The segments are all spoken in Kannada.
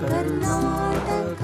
ಕರ್ನಾಟಕ.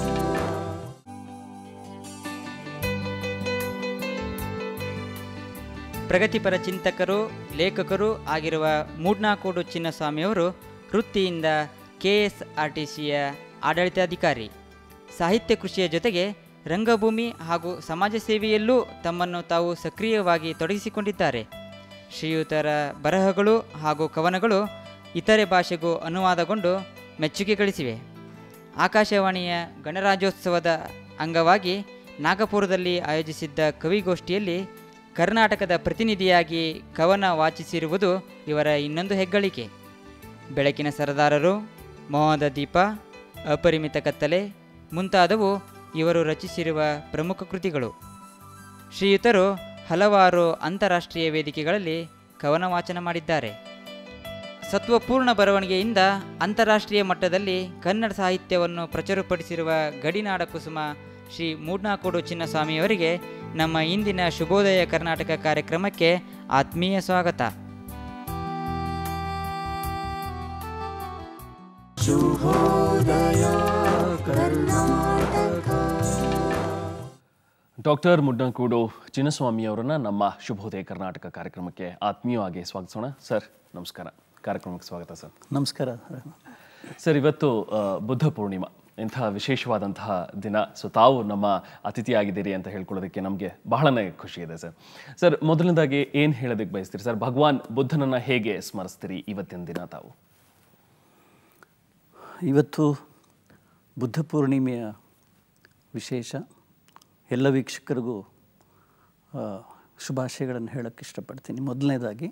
ಪ್ರಗತಿಪರ ಚಿಂತಕರು, ಲೇಖಕರು ಆಗಿರುವ ಮೂಡ್ನಾಕೋಡು ಚಿನ್ನಸ್ವಾಮಿಯವರು ವೃತ್ತಿಯಿಂದ KSRTCಯ ಆಡಳಿತಾಧಿಕಾರಿ. ಸಾಹಿತ್ಯ ಕೃಷಿಯ ಜೊತೆಗೆ ರಂಗಭೂಮಿ ಹಾಗೂ ಸಮಾಜ ಸೇವೆಯಲ್ಲೂ ತಮ್ಮನ್ನು ತಾವು ಸಕ್ರಿಯವಾಗಿ ತೊಡಗಿಸಿಕೊಂಡಿದ್ದಾರೆ. ಶ್ರೀಯುತರ ಬರಹಗಳು ಹಾಗೂ ಕವನಗಳು ಇತರೆ ಭಾಷೆಗೂ ಅನುವಾದಗೊಂಡು ಮೆಚ್ಚುಗೆ ಗಳಿಸಿವೆ. ಆಕಾಶವಾಣಿಯ ಗಣರಾಜ್ಯೋತ್ಸವದ ಅಂಗವಾಗಿ ನಾಗಪುರದಲ್ಲಿ ಆಯೋಜಿಸಿದ್ದ ಕವಿಗೋಷ್ಠಿಯಲ್ಲಿ ಕರ್ನಾಟಕದ ಪ್ರತಿನಿಧಿಯಾಗಿ ಕವನ ವಾಚಿಸಿರುವುದು ಇವರ ಇನ್ನೊಂದು ಹೆಗ್ಗಳಿಕೆ. ಬೆಳಕಿನ ಸರದಾರರು, ಮೋಹದ ದೀಪ, ಅಪರಿಮಿತ ಕತ್ತಲೆ ಮುಂತಾದವು ಇವರು ರಚಿಸಿರುವ ಪ್ರಮುಖ ಕೃತಿಗಳು. ಶ್ರೀಯುತರು ಹಲವಾರು ಅಂತಾರಾಷ್ಟ್ರೀಯ ವೇದಿಕೆಗಳಲ್ಲಿ ಕವನ ವಾಚನ ಮಾಡಿದ್ದಾರೆ. ಸತ್ವಪೂರ್ಣ ಬರವಣಿಗೆಯಿಂದ ಅಂತಾರಾಷ್ಟ್ರೀಯ ಮಟ್ಟದಲ್ಲಿ ಕನ್ನಡ ಸಾಹಿತ್ಯವನ್ನು ಪ್ರಚುರಪಡಿಸಿರುವ ಗಡಿನಾಡ ಕುಸುಮ ಶ್ರೀ ಮೂಡ್ನಾಕೋಡು ಚಿನ್ನಸ್ವಾಮಿಯವರಿಗೆ ನಮ್ಮ ಇಂದಿನ ಶುಭೋದಯ ಕರ್ನಾಟಕ ಕಾರ್ಯಕ್ರಮಕ್ಕೆ ಆತ್ಮೀಯ ಸ್ವಾಗತ. ಶುಭೋದಯ ಕರ್ನಾಟಕ. ಡಾಕ್ಟರ್ ಮುಡ್ನಕೂಡು ಚಿನ್ನಸ್ವಾಮಿ ಅವರನ್ನ ನಮ್ಮ ಶುಭೋದಯ ಕರ್ನಾಟಕ ಕಾರ್ಯಕ್ರಮಕ್ಕೆ ಆತ್ಮೀಯವಾಗಿ ಸ್ವಾಗತಿಸೋಣ. ಸರ್ ನಮಸ್ಕಾರ, ಕಾರ್ಯಕ್ರಮಕ್ಕೆ ಸ್ವಾಗತ ಸರ್. ನಮಸ್ಕಾರ ಸರ್. ಇವತ್ತು ಬುದ್ಧ ಪೂರ್ಣಿಮಾ, ಇಂತಹ ವಿಶೇಷವಾದಂತಹ ದಿನ. ಸೊ ತಾವು ನಮ್ಮ ಅತಿಥಿಯಾಗಿದ್ದೀರಿ ಅಂತ ಹೇಳ್ಕೊಳ್ಳೋದಕ್ಕೆ ನಮಗೆ ಬಹಳನೇ ಖುಷಿ ಇದೆ ಸರ್. ಸರ್, ಮೊದಲನೇದಾಗಿ ಏನು ಹೇಳೋದಕ್ಕೆ ಬಯಸ್ತೀರಿ ಸರ್? ಭಗವಾನ್ ಬುದ್ಧನನ್ನು ಹೇಗೆ ಸ್ಮರಿಸ್ತೀರಿ ಇವತ್ತಿನ ದಿನ ತಾವು? ಇವತ್ತು ಬುದ್ಧ ಪೂರ್ಣಿಮೆಯ ವಿಶೇಷ. ಎಲ್ಲ ವೀಕ್ಷಕರಿಗೂ ಶುಭಾಶಯಗಳನ್ನು ಹೇಳೋಕ್ಕೆ ಇಷ್ಟಪಡ್ತೀನಿ. ಮೊದಲನೇದಾಗಿ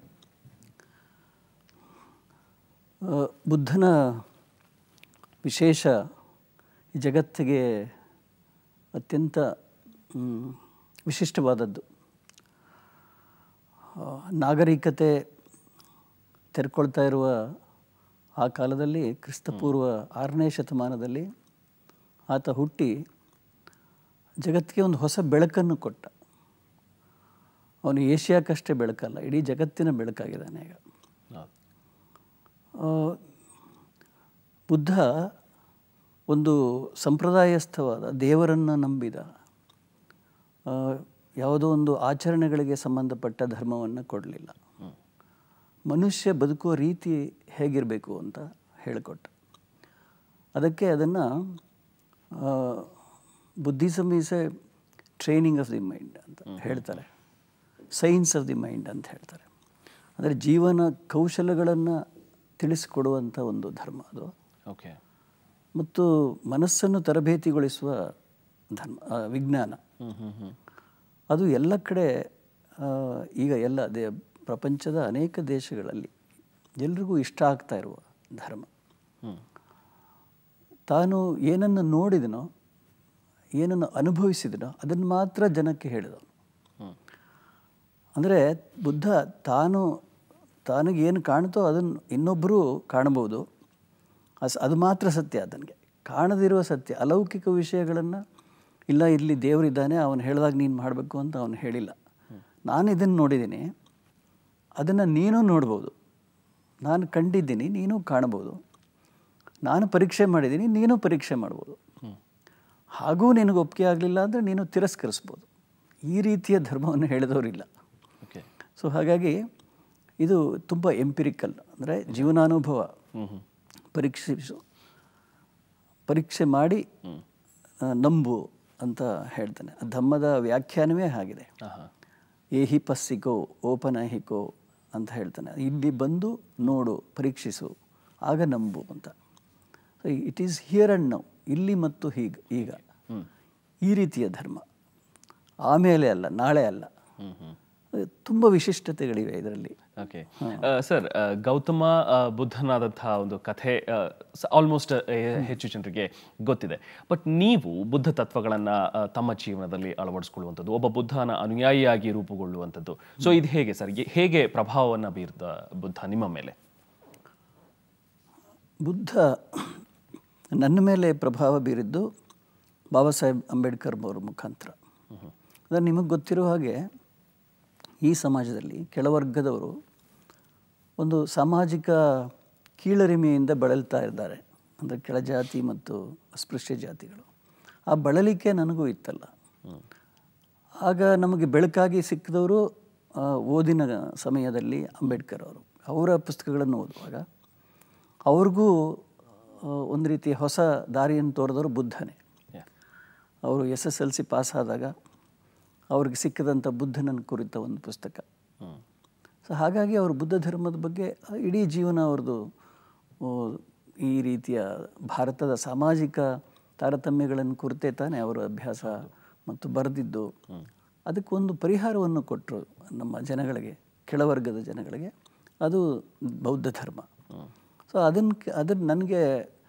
ಬುದ್ಧನ ವಿಶೇಷ ಈ ಜಗತ್ತಿಗೆ ಅತ್ಯಂತ ವಿಶಿಷ್ಟವಾದದ್ದು. ನಾಗರಿಕತೆ ತೆರ್ಕೊಳ್ತಾ ಇರುವ ಆ ಕಾಲದಲ್ಲಿ, ಕ್ರಿಸ್ತಪೂರ್ವ 6ನೇ ಶತಮಾನದಲ್ಲಿ ಆತ ಹುಟ್ಟಿ ಜಗತ್ತಿಗೆ ಒಂದು ಹೊಸ ಬೆಳಕನ್ನು ಕೊಟ್ಟ. ಅವನು ಏಷ್ಯಾಕ್ಕಷ್ಟೇ ಬೆಳಕಲ್ಲ, ಇಡೀ ಜಗತ್ತಿನ ಬೆಳಕಾಗಿದ್ದಾನೆ ಈಗ. ಬುದ್ಧ ಒಂದು ಸಂಪ್ರದಾಯಸ್ಥವಾದ, ದೇವರನ್ನು ನಂಬಿದ, ಯಾವುದೋ ಒಂದು ಆಚರಣೆಗಳಿಗೆ ಸಂಬಂಧಪಟ್ಟ ಧರ್ಮವನ್ನು ಕೊಡಲಿಲ್ಲ. ಮನುಷ್ಯ ಬದುಕುವ ರೀತಿ ಹೇಗಿರಬೇಕು ಅಂತ ಹೇಳಿಕೊಟ್ಟ. ಅದಕ್ಕೆ ಅದನ್ನು Buddhism is a training of the mind ಅಂತ ಹೇಳ್ತಾರೆ, ಸೈನ್ಸ್ ಆಫ್ ದಿ ಮೈಂಡ್ ಅಂತ ಹೇಳ್ತಾರೆ. ಅಂದರೆ ಜೀವನ ಕೌಶಲಗಳನ್ನು ತಿಳಿಸಿಕೊಡುವಂಥ ಒಂದು ಧರ್ಮ ಅದು. ಓಕೆ. ಮತ್ತು ಮನಸ್ಸನ್ನು ತರಬೇತಿಗೊಳಿಸುವ ಧರ್ಮ, ವಿಜ್ಞಾನ. ಅದು ಎಲ್ಲ ಕಡೆ ಈಗ ಎಲ್ಲ ಪ್ರಪಂಚದ ಅನೇಕ ದೇಶಗಳಲ್ಲಿ ಎಲ್ರಿಗೂ ಇಷ್ಟ ಆಗ್ತಾ ಇರುವ ಧರ್ಮ. ತಾನು ಏನನ್ನು ನೋಡಿದನೋ, ಏನನ್ನು ಅನುಭವಿಸಿದನೋ ಅದನ್ನು ಮಾತ್ರ ಜನಕ್ಕೆ ಹೇಳಿದನು. ಅಂದರೆ ಬುದ್ಧ ತಾನಿಗೇನು ಕಾಣ್ತೋ ಅದನ್ನು ಇನ್ನೊಬ್ಬರೂ ಕಾಣಬಹುದು, ಅದು ಮಾತ್ರ ಸತ್ಯ. ಅದನಿಗೆ ಕಾಣದಿರುವ ಸತ್ಯ, ಅಲೌಕಿಕ ವಿಷಯಗಳನ್ನು ಇಲ್ಲ ಇಲ್ಲಿ ದೇವರಿದ್ದಾನೆ, ಅವನು ಹೇಳಿದಾಗ ನೀನು ಮಾಡಬೇಕು ಅಂತ ಅವನು ಹೇಳಿಲ್ಲ. ನಾನು ಇದನ್ನು ನೋಡಿದ್ದೀನಿ, ಅದನ್ನು ನೀನು ನೋಡ್ಬೋದು. ನಾನು ಕಂಡಿದ್ದೀನಿ, ನೀನು ಕಾಣ್ಬೋದು. ನಾನು ಪರೀಕ್ಷೆ ಮಾಡಿದ್ದೀನಿ, ನೀನು ಪರೀಕ್ಷೆ ಮಾಡ್ಬೋದು. ಹಾಗೂ ನಿನಗೆ ಒಪ್ಪಿಗೆ ಆಗಲಿಲ್ಲ ಅಂದರೆ ನೀನು ತಿರಸ್ಕರಿಸ್ಬೋದು. ಈ ರೀತಿಯ ಧರ್ಮವನ್ನು ಹೇಳಿದವರಿಲ್ಲ. ಸೊ ಹಾಗಾಗಿ ಇದು ತುಂಬ ಎಂಪಿರಿಕಲ್, ಅಂದರೆ ಜೀವನಾನುಭವ, ಪರೀಕ್ಷೆ ಮಾಡಿ ನಂಬು ಅಂತ ಹೇಳ್ತಾನೆ. ಧಮ್ಮದ ವ್ಯಾಖ್ಯಾನವೇ ಆಗಿದೆ. ಏಹಿ ಪಸ್ಸಿಕೋ ಓಪನಹಿಕೋ ಅಂತ ಹೇಳ್ತಾನೆ. ಇಲ್ಲಿ ಬಂದು ನೋಡು, ಪರೀಕ್ಷಿಸು, ಆಗ ನಂಬು ಅಂತ. It is here and now, ಇಲ್ಲಿ ಮತ್ತು ಈಗ ಈ ರೀತಿಯ ಧರ್ಮ. ಆಮೇಲೆ ಅಲ್ಲ, ನಾಳೆ ಅಲ್ಲ. ತುಂಬ ವಿಶಿಷ್ಟತೆಗಳಿವೆ ಇದರಲ್ಲಿ. ಓಕೆ ಸರ್, ಗೌತಮ ಬುದ್ಧನಾದಂತಹ ಒಂದು ಕಥೆ ಆಲ್ಮೋಸ್ಟ್ ಹೆಚ್ಚು ಜನರಿಗೆ ಗೊತ್ತಿದೆ. ಬಟ್ ನೀವು ಬುದ್ಧ ತತ್ವಗಳನ್ನು ತಮ್ಮ ಜೀವನದಲ್ಲಿ ಅಳವಡಿಸ್ಕೊಳ್ಳುವಂಥದ್ದು, ಒಬ್ಬ ಬುದ್ಧನ ಅನುಯಾಯಿಯಾಗಿ ರೂಪುಗೊಳ್ಳುವಂಥದ್ದು, ಸೊ ಇದು ಹೇಗೆ ಸರ್? ಹೇಗೆ ಪ್ರಭಾವವನ್ನು ಬೀರ್ದ ಬುದ್ಧ ನಿಮ್ಮ ಮೇಲೆ? ಬುದ್ಧ ನನ್ನ ಮೇಲೆ ಪ್ರಭಾವ ಬೀರಿದ್ದು ಬಾಬಾ ಸಾಹೇಬ್ ಅಂಬೇಡ್ಕರ್ ಅವರ ಮುಖಾಂತರ. ಅದನ್ನು ನಿಮಗೆ ಗೊತ್ತಿರೋ ಹಾಗೆ ಈ ಸಮಾಜದಲ್ಲಿ ಕೆಳವರ್ಗದವರು ಒಂದು ಸಾಮಾಜಿಕ ಕೀಳರಿಮೆಯಿಂದ ಬಳಲ್ತಾ ಇದ್ದಾರೆ. ಅಂದರೆ ಕೆಳಜಾತಿ ಮತ್ತು ಅಸ್ಪೃಶ್ಯ ಜಾತಿಗಳು. ಆ ಬಳಲಿಕೆ ನನಗೂ ಇತ್ತಲ್ಲ. ಆಗ ನಮಗೆ ಬೆಳಕಾಗಿ ಸಿಕ್ಕಿದವರು ಓದಿನ ಸಮಯದಲ್ಲಿ ಅಂಬೇಡ್ಕರ್ ಅವರು. ಅವರ ಪುಸ್ತಕಗಳನ್ನು ಓದುವಾಗ ಅವ್ರಿಗೂ ಒಂದು ರೀತಿಯ ಹೊಸ ದಾರಿಯನ್ನು ತೋರಿದವರು ಬುದ್ಧನೇ. ಅವರು SSLC ಪಾಸ್ ಆದಾಗ ಅವ್ರಿಗೆ ಸಿಕ್ಕಿದಂಥ ಬುದ್ಧನನ್ನು ಕುರಿತ ಒಂದು ಪುಸ್ತಕ. ಸೊ ಹಾಗಾಗಿ ಅವರು ಬುದ್ಧ ಧರ್ಮದ ಬಗ್ಗೆ ಇಡೀ ಜೀವನ ಅವ್ರದ್ದು ಈ ರೀತಿಯ ಭಾರತದ ಸಾಮಾಜಿಕ ತಾರತಮ್ಯಗಳನ್ನು ಕುರಿತೇ ತಾನೇ ಅವರ ಅಭ್ಯಾಸ ಮತ್ತು ಬರೆದಿದ್ದು. ಅದಕ್ಕೊಂದು ಪರಿಹಾರವನ್ನು ಕೊಟ್ಟರು ನಮ್ಮ ಜನಗಳಿಗೆ, ಕೆಳವರ್ಗದ ಜನಗಳಿಗೆ. ಅದು ಬೌದ್ಧ ಧರ್ಮ. ಸೊ ಅದನ್ನು ನನಗೆ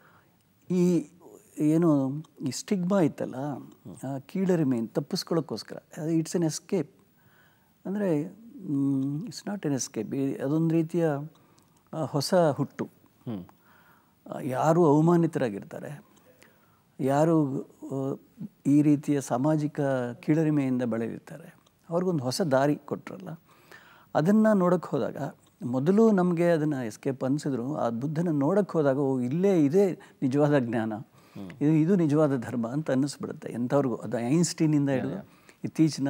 ಈ ಸ್ಟಿಗ್ಮಾ ಇತ್ತಲ್ಲ, ಕೀಳರಿಮೆಯನ್ನು ತಪ್ಪಿಸ್ಕೊಳ್ಳೋಕ್ಕೋಸ್ಕರ, ಇಟ್ಸ್ ಎನ್ ಎಸ್ಕೇಪ್. ಅಂದರೆ ಇಟ್ಸ್ ನಾಟ್ ಎನ್ ಎಸ್ಕೇಪ್, ಅದೊಂದು ರೀತಿಯ ಹೊಸ ಹುಟ್ಟು. ಯಾರು ಅವಮಾನಿತರಾಗಿರ್ತಾರೆ, ಯಾರು ಈ ರೀತಿಯ ಸಾಮಾಜಿಕ ಕೀಳರಿಮೆಯಿಂದ ಬಳಲಿರ್ತಾರೆ, ಅವ್ರಿಗೊಂದು ಹೊಸ ದಾರಿ ಕೊಟ್ಟರಲ್ಲ. ಅದನ್ನು ನೋಡೋಕ್ಕೆ ಹೋದಾಗ ಮೊದಲು ನಮಗೆ ಅದನ್ನು ಎಸ್ಕೇಪ್ ಅನಿಸಿದ್ರು, ಆ ಬುದ್ಧನ ನೋಡೋಕ್ಕೆ ಹೋದಾಗ ಇದೇ ನಿಜವಾದ ಜ್ಞಾನ, ಇದು ನಿಜವಾದ ಧರ್ಮ ಅಂತ ಅನ್ನಿಸ್ಬಿಡುತ್ತೆ ಎಂಥವ್ರಿಗೂ. ಅದು ಐನ್ಸ್ಟೀನಿಂದ ಹಿಡಿದು ಇತ್ತೀಚಿನ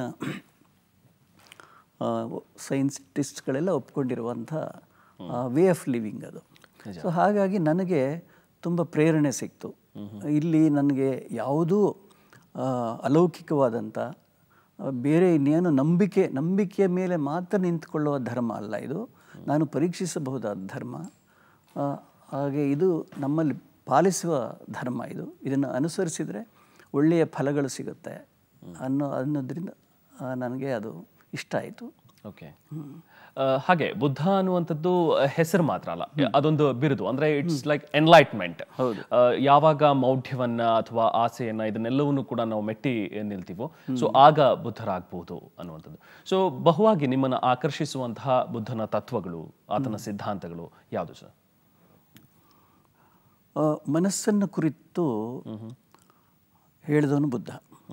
ಸೈನ್ಟಿಸ್ಟ್ಗಳೆಲ್ಲ ಒಪ್ಕೊಂಡಿರುವಂಥ ವೇ ಆಫ್ ಲಿವಿಂಗ್ ಅದು. ಸೊ ಹಾಗಾಗಿ ನನಗೆ ತುಂಬ ಪ್ರೇರಣೆ ಸಿಕ್ತು. ಇಲ್ಲಿ ನನಗೆ ಯಾವುದೂ ಅಲೌಕಿಕವಾದಂಥ ಬೇರೆ ಇನ್ನೇನು ನಂಬಿಕೆಯ ಮೇಲೆ ಮಾತ್ರ ನಿಂತುಕೊಳ್ಳುವ ಧರ್ಮ ಅಲ್ಲ ಇದು. ನಾನು ಪರೀಕ್ಷಿಸಬಹುದಾದ ಧರ್ಮ. ಹಾಗೆ ಇದು ನಮ್ಮಲ್ಲಿ ಪಾಲಿಸುವ ಧರ್ಮ. ಇದನ್ನು ಅನುಸರಿಸಿದರೆ ಒಳ್ಳೆಯ ಫಲಗಳು ಸಿಗುತ್ತೆ ಅನ್ನೋದ್ರಿಂದ ನನಗೆ ಅದು ಇಷ್ಟ ಆಯಿತು. ಓಕೆ. ಹಾಗೆ ಬುದ್ಧ ಅನ್ನುವಂಥದ್ದು ಹೆಸರು ಮಾತ್ರ ಅಲ್ಲ, ಅದೊಂದು ಬಿರುದು. ಅಂದ್ರೆ ಇಟ್ಸ್ ಲೈಕ್ ಎನ್ಲೈಟ್ಮೆಂಟ್. ಯಾವಾಗ ಮೌಢ್ಯವನ್ನ ಅಥವಾ ಆಸೆಯನ್ನ ಇದನ್ನೆಲ್ಲವನ್ನೂ ಕೂಡ ನಾವು ಮೆಟ್ಟಿ ನಿಲ್ತೀವೋ, ಸೊ ಆಗ ಬುದ್ಧರಾಗಬಹುದು ಅನ್ನುವಂಥದ್ದು. ಸೊ ಬಹುವಾಗಿ ನಿಮ್ಮನ್ನು ಆಕರ್ಷಿಸುವಂತಹ ಬುದ್ಧನ ತತ್ವಗಳು, ಆತನ ಸಿದ್ಧಾಂತಗಳು ಯಾವುದು ಸರ್? ಮನಸ್ಸನ್ನು ಕುರಿತು ಹೇಳಿದವನು ಬುದ್ಧ.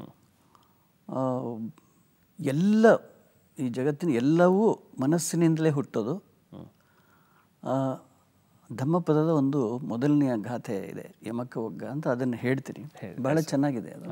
ಎಲ್ಲ ಈ ಜಗತ್ತಿನ ಎಲ್ಲವೂ ಮನಸ್ಸಿನಿಂದಲೇ ಹುಟ್ಟೋದು. ಧಮ್ಮಪದದ ಒಂದು ಮೊದಲನೆಯ ಗಾಥೆ ಇದೆ, ಯಮಕ ಒಗ್ಗ ಅಂತ, ಅದನ್ನು ಹೇಳ್ತೀನಿ. ಬಹಳ ಚೆನ್ನಾಗಿದೆ ಅದು.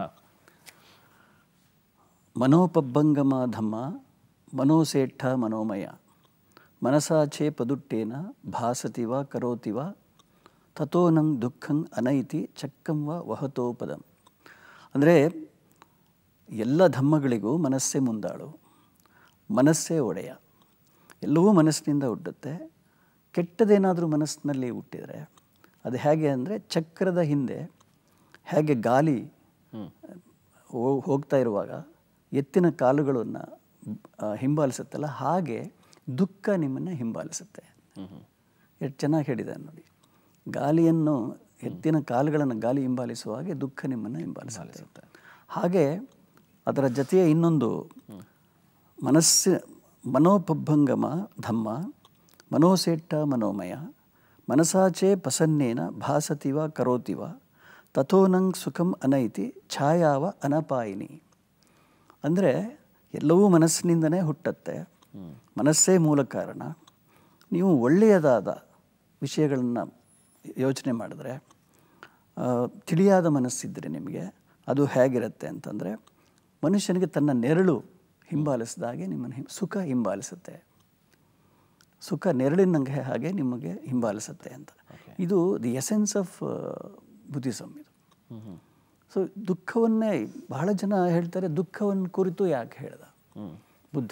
ಮನೋಪಬ್ಬಂಗಮ ಧಮ್ಮ ಮನೋಸೇಠ ಮನೋಮಯ ಮನಸಾಚೆ ಪದುಟ್ಟೇನ ಭಾಸತಿವ ಕರೋತಿವ ತಥೋನಂ ದುಃಖಂ ಅನೈತಿ ಚಕ್ಕಂವ ವಹತೋಪದಂ. ಅಂದರೆ ಎಲ್ಲ ಧಮ್ಮಗಳಿಗೂ ಮನಸ್ಸೇ ಮುಂದಾಳು, ಮನಸ್ಸೇ ಒಡೆಯ. ಎಲ್ಲವೂ ಮನಸ್ಸಿನಿಂದ ಹುಟ್ಟುತ್ತೆ. ಕೆಟ್ಟದೇನಾದರೂ ಮನಸ್ಸಿನಲ್ಲಿ ಹುಟ್ಟಿದರೆ ಅದು ಹೇಗೆ ಅಂದರೆ, ಚಕ್ರದ ಹಿಂದೆ ಹೇಗೆ ಗಾಲಿ ಹೋಗ್ತಾ ಇರುವಾಗ ಎತ್ತಿನ ಕಾಲುಗಳನ್ನು ಹಿಂಬಾಲಿಸುತ್ತಲ್ಲ, ಹಾಗೆ ದುಃಖ ನಿಮ್ಮನ್ನು ಹಿಂಬಾಲಿಸುತ್ತೆ. ಎಷ್ಟು ಚೆನ್ನಾಗಿ ಹೇಳಿದೆ ನೋಡಿ. ಗಾಲಿಯನ್ನು, ಎತ್ತಿನ ಕಾಲುಗಳನ್ನು ಗಾಲಿ ಹಿಂಬಾಲಿಸುವ ಹಾಗೆ ದುಃಖ ನಿಮ್ಮನ್ನು ಹಿಂಬಾಲಿಸುತ್ತೆ. ಹಾಗೆ ಅದರ ಜೊತೆಯ ಇನ್ನೊಂದು ಮನೋಪಬ್ಬಂಗಮ ಧಮ್ಮ ಮನೋಸೇಟ್ಟ ಮನೋಮಯ ಮನಸಾಚೆ ಪಸನ್ನೇನ ಭಾಸತಿವ ಕರೋತಿವ ತಥೋನಂಗ್ ಸುಖಂ ಅನೈತಿ ಛಾಯಾವ ಅನಪಾಯಿನಿ. ಅಂದರೆ ಎಲ್ಲವೂ ಮನಸ್ಸಿನಿಂದನೇ ಹುಟ್ಟತ್ತೆ, ಮನಸ್ಸೇ ಮೂಲ ಕಾರಣ. ನೀವು ಒಳ್ಳೆಯದಾದ ವಿಷಯಗಳನ್ನು ಯೋಚನೆ ಮಾಡಿದ್ರೆ, ತಿಳಿಯಾದ ಮನಸ್ಸಿದ್ದರೆ ನಿಮಗೆ ಅದು ಹೇಗಿರುತ್ತೆ ಅಂತಂದರೆ, ಮನುಷ್ಯನಿಗೆ ತನ್ನ ನೆರಳು ಹಿಂಬಾಲಿಸಿದಾಗೆ ನಿಮ್ಮನ್ನು ಸುಖ ಹಿಂಬಾಲಿಸುತ್ತೆ. ಸುಖ ನೆರಳಿನಂಗೆ ಹಾಗೆ ನಿಮಗೆ ಹಿಂಬಾಲಿಸುತ್ತೆ ಅಂತ. ಇದು ದಿ ಎಸೆನ್ಸ್ ಆಫ್ ಬುದ್ಧಿಸಮ್ ಇದು. ಸೊ ದುಃಖವನ್ನೇ ಬಹಳ ಜನ ಹೇಳ್ತಾರೆ, ದುಃಖವನ್ನು ಕುರಿತು ಯಾಕೆ ಹೇಳ್ದ ಬುದ್ಧ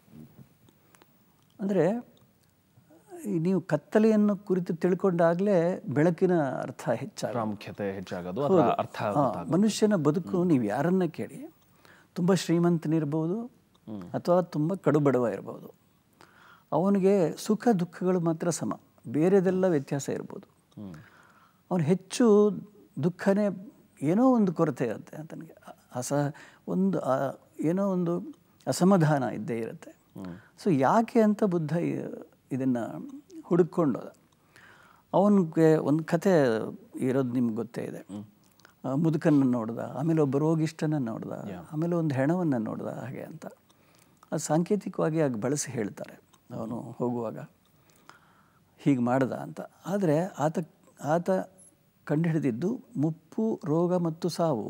ಅಂದರೆ, ನೀವು ಕತ್ತಲೆಯನ್ನು ಕುರಿತು ತಿಳ್ಕೊಂಡಾಗಲೇ ಬೆಳಕಿನ ಅರ್ಥ ಪ್ರಾಮುಖ್ಯತೆ ಹೆಚ್ಚಾಗೋದು. ಮನುಷ್ಯನ ಬದುಕು ನೀವು ಯಾರನ್ನ ಕೇಳಿ, ತುಂಬ ಶ್ರೀಮಂತನಿರ್ಬೋದು ಅಥವಾ ತುಂಬ ಕಡುಬಡವ ಇರ್ಬೋದು, ಅವನಿಗೆ ಸುಖ ದುಃಖಗಳು ಮಾತ್ರ ಸಮ, ಬೇರೆದೆಲ್ಲ ವ್ಯತ್ಯಾಸ ಇರ್ಬೋದು. ಅವನು ಹೆಚ್ಚು ದುಃಖನೇ, ಏನೋ ಒಂದು ಕೊರತೆ ಇರುತ್ತೆ ಆತನಿಗೆ, ಏನೋ ಒಂದು ಅಸಮಾಧಾನ ಇದ್ದೇ ಇರುತ್ತೆ. ಸೊ ಯಾಕೆ ಅಂತ ಬುದ್ಧ ಇದನ್ನು ಹುಡುಕೊಂಡು, ಅವನಿಗೆ ಒಂದು ಕಥೆ ಇರೋದು ನಿಮ್ಗೆ ಗೊತ್ತೇ ಇದೆ. ಮುದುಕನ್ನು ನೋಡ್ದ, ಆಮೇಲೆ ಒಬ್ಬ ರೋಗಿಷ್ಠನ ನೋಡ್ದ, ಆಮೇಲೆ ಒಂದು ಹೆಣವನ್ನು ನೋಡ್ದ, ಹಾಗೆ ಅಂತ. ಅದು ಸಾಂಕೇತಿಕವಾಗಿ ಆಗ ಬಳಸಿ ಹೇಳ್ತಾರೆ, ಅವನು ಹೋಗುವಾಗ ಹೀಗೆ ಮಾಡ್ದ ಅಂತ. ಆದರೆ ಆತ ಕಂಡುಹಿಡಿದಿದ್ದು ಮುಪ್ಪು, ರೋಗ ಮತ್ತು ಸಾವು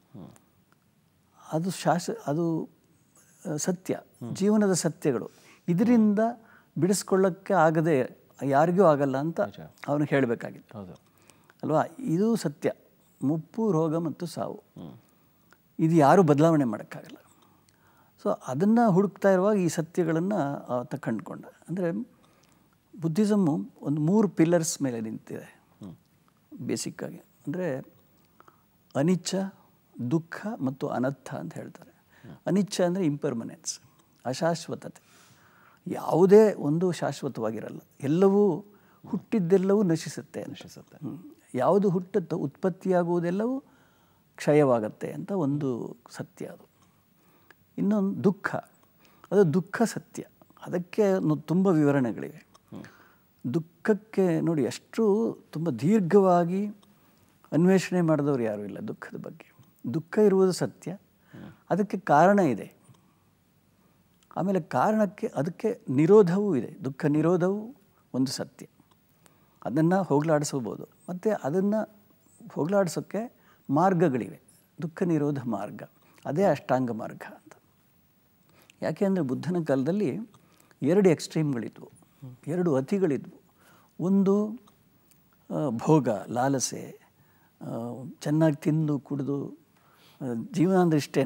ಅದು ಅದು ಸತ್ಯ, ಜೀವನದ ಸತ್ಯಗಳು. ಇದರಿಂದ ಬಿಡಿಸ್ಕೊಳ್ಳೋಕ್ಕೆ ಆಗದೆ ಯಾರಿಗೂ ಆಗಲ್ಲ ಅಂತ ಅವನು ಹೇಳಬೇಕಾಗಿತ್ತು ಅಲ್ವಾ. ಇದು ಸತ್ಯ, ಮುಪ್ಪು, ರೋಗ ಮತ್ತು ಸಾವು. ಇದು ಯಾರೂ ಬದಲಾವಣೆ ಮಾಡೋಕ್ಕಾಗಲ್ಲ. ಸೊ ಅದನ್ನು ಹುಡುಕ್ತಾ ಇರುವಾಗ ಈ ಸತ್ಯಗಳನ್ನು ಆತ ಕಂಡುಕೊಂಡ. ಅಂದರೆ ಬುದ್ಧಿಸಮ್ಮು ಒಂದು 3 ಪಿಲ್ಲರ್ಸ್ ಮೇಲೆ ನಿಂತಿದೆ ಬೇಸಿಕ್ಕಾಗಿ. ಅಂದರೆ ಅನಿಚ್ಛ, ದುಃಖ ಮತ್ತು ಅನರ್ಥ ಅಂತ ಹೇಳ್ತಾರೆ. ಅನಿಚ್ಛ ಅಂದರೆ ಇಂಪರ್ಮನೆನ್ಸ್, ಅಶಾಶ್ವತತೆ. ಯಾವುದೇ ಒಂದು ಶಾಶ್ವತವಾಗಿರಲ್ಲ, ಎಲ್ಲವೂ ಹುಟ್ಟಿದ್ದೆಲ್ಲವೂ ನಶಿಸುತ್ತೆ. ಯಾವುದು ಹುಟ್ಟುತ್ತೋ ಉತ್ಪತ್ತಿಯಾಗುವುದೆಲ್ಲವೂ ಕ್ಷಯವಾಗತ್ತೆ ಅಂತ ಒಂದು ಸತ್ಯ ಅದು. ಇನ್ನೊಂದು ದುಃಖ, ಅದು ದುಃಖ ಸತ್ಯ. ಅದಕ್ಕೆ ತುಂಬ ವಿವರಣೆಗಳಿವೆ. ದುಃಖಕ್ಕೆ ನೋಡಿ ಅಷ್ಟು ತುಂಬ ದೀರ್ಘವಾಗಿ ಅನ್ವೇಷಣೆ ಮಾಡಿದವರು ಯಾರೂ ಇಲ್ಲ ದುಃಖದ ಬಗ್ಗೆ. ದುಃಖ ಇರುವುದು ಸತ್ಯ, ಅದಕ್ಕೆ ಕಾರಣ ಇದೆ. ಆಮೇಲೆ ಅದಕ್ಕೆ ನಿರೋಧವೂ ಇದೆ. ದುಃಖ ನಿರೋಧವೂ ಒಂದು ಸತ್ಯ. ಅದನ್ನು ಹೋಗಲಾಡಿಸಬಹುದು. ಮತ್ತು ಅದನ್ನು ಹೋಗಲಾಡಿಸೋಕ್ಕೆ ಮಾರ್ಗಗಳಿವೆ. ದುಃಖ ನಿರೋಧ ಮಾರ್ಗ, ಅದೇ ಅಷ್ಟಾಂಗ ಮಾರ್ಗ ಅಂತ. ಯಾಕೆ ಅಂದರೆ ಬುದ್ಧನ ಕಾಲದಲ್ಲಿ 2 ಎಕ್ಸ್ಟ್ರೀಮ್ಗಳಿದ್ವು, 2 ಅತಿಗಳಿದ್ವು. ಒಂದು ಭೋಗ, ಲಾಲಸೆ, ಚೆನ್ನಾಗಿ ತಿಂದು ಕುಡಿದು ಜೀವನ ಅಂದರೆ ಇಷ್ಟೇ,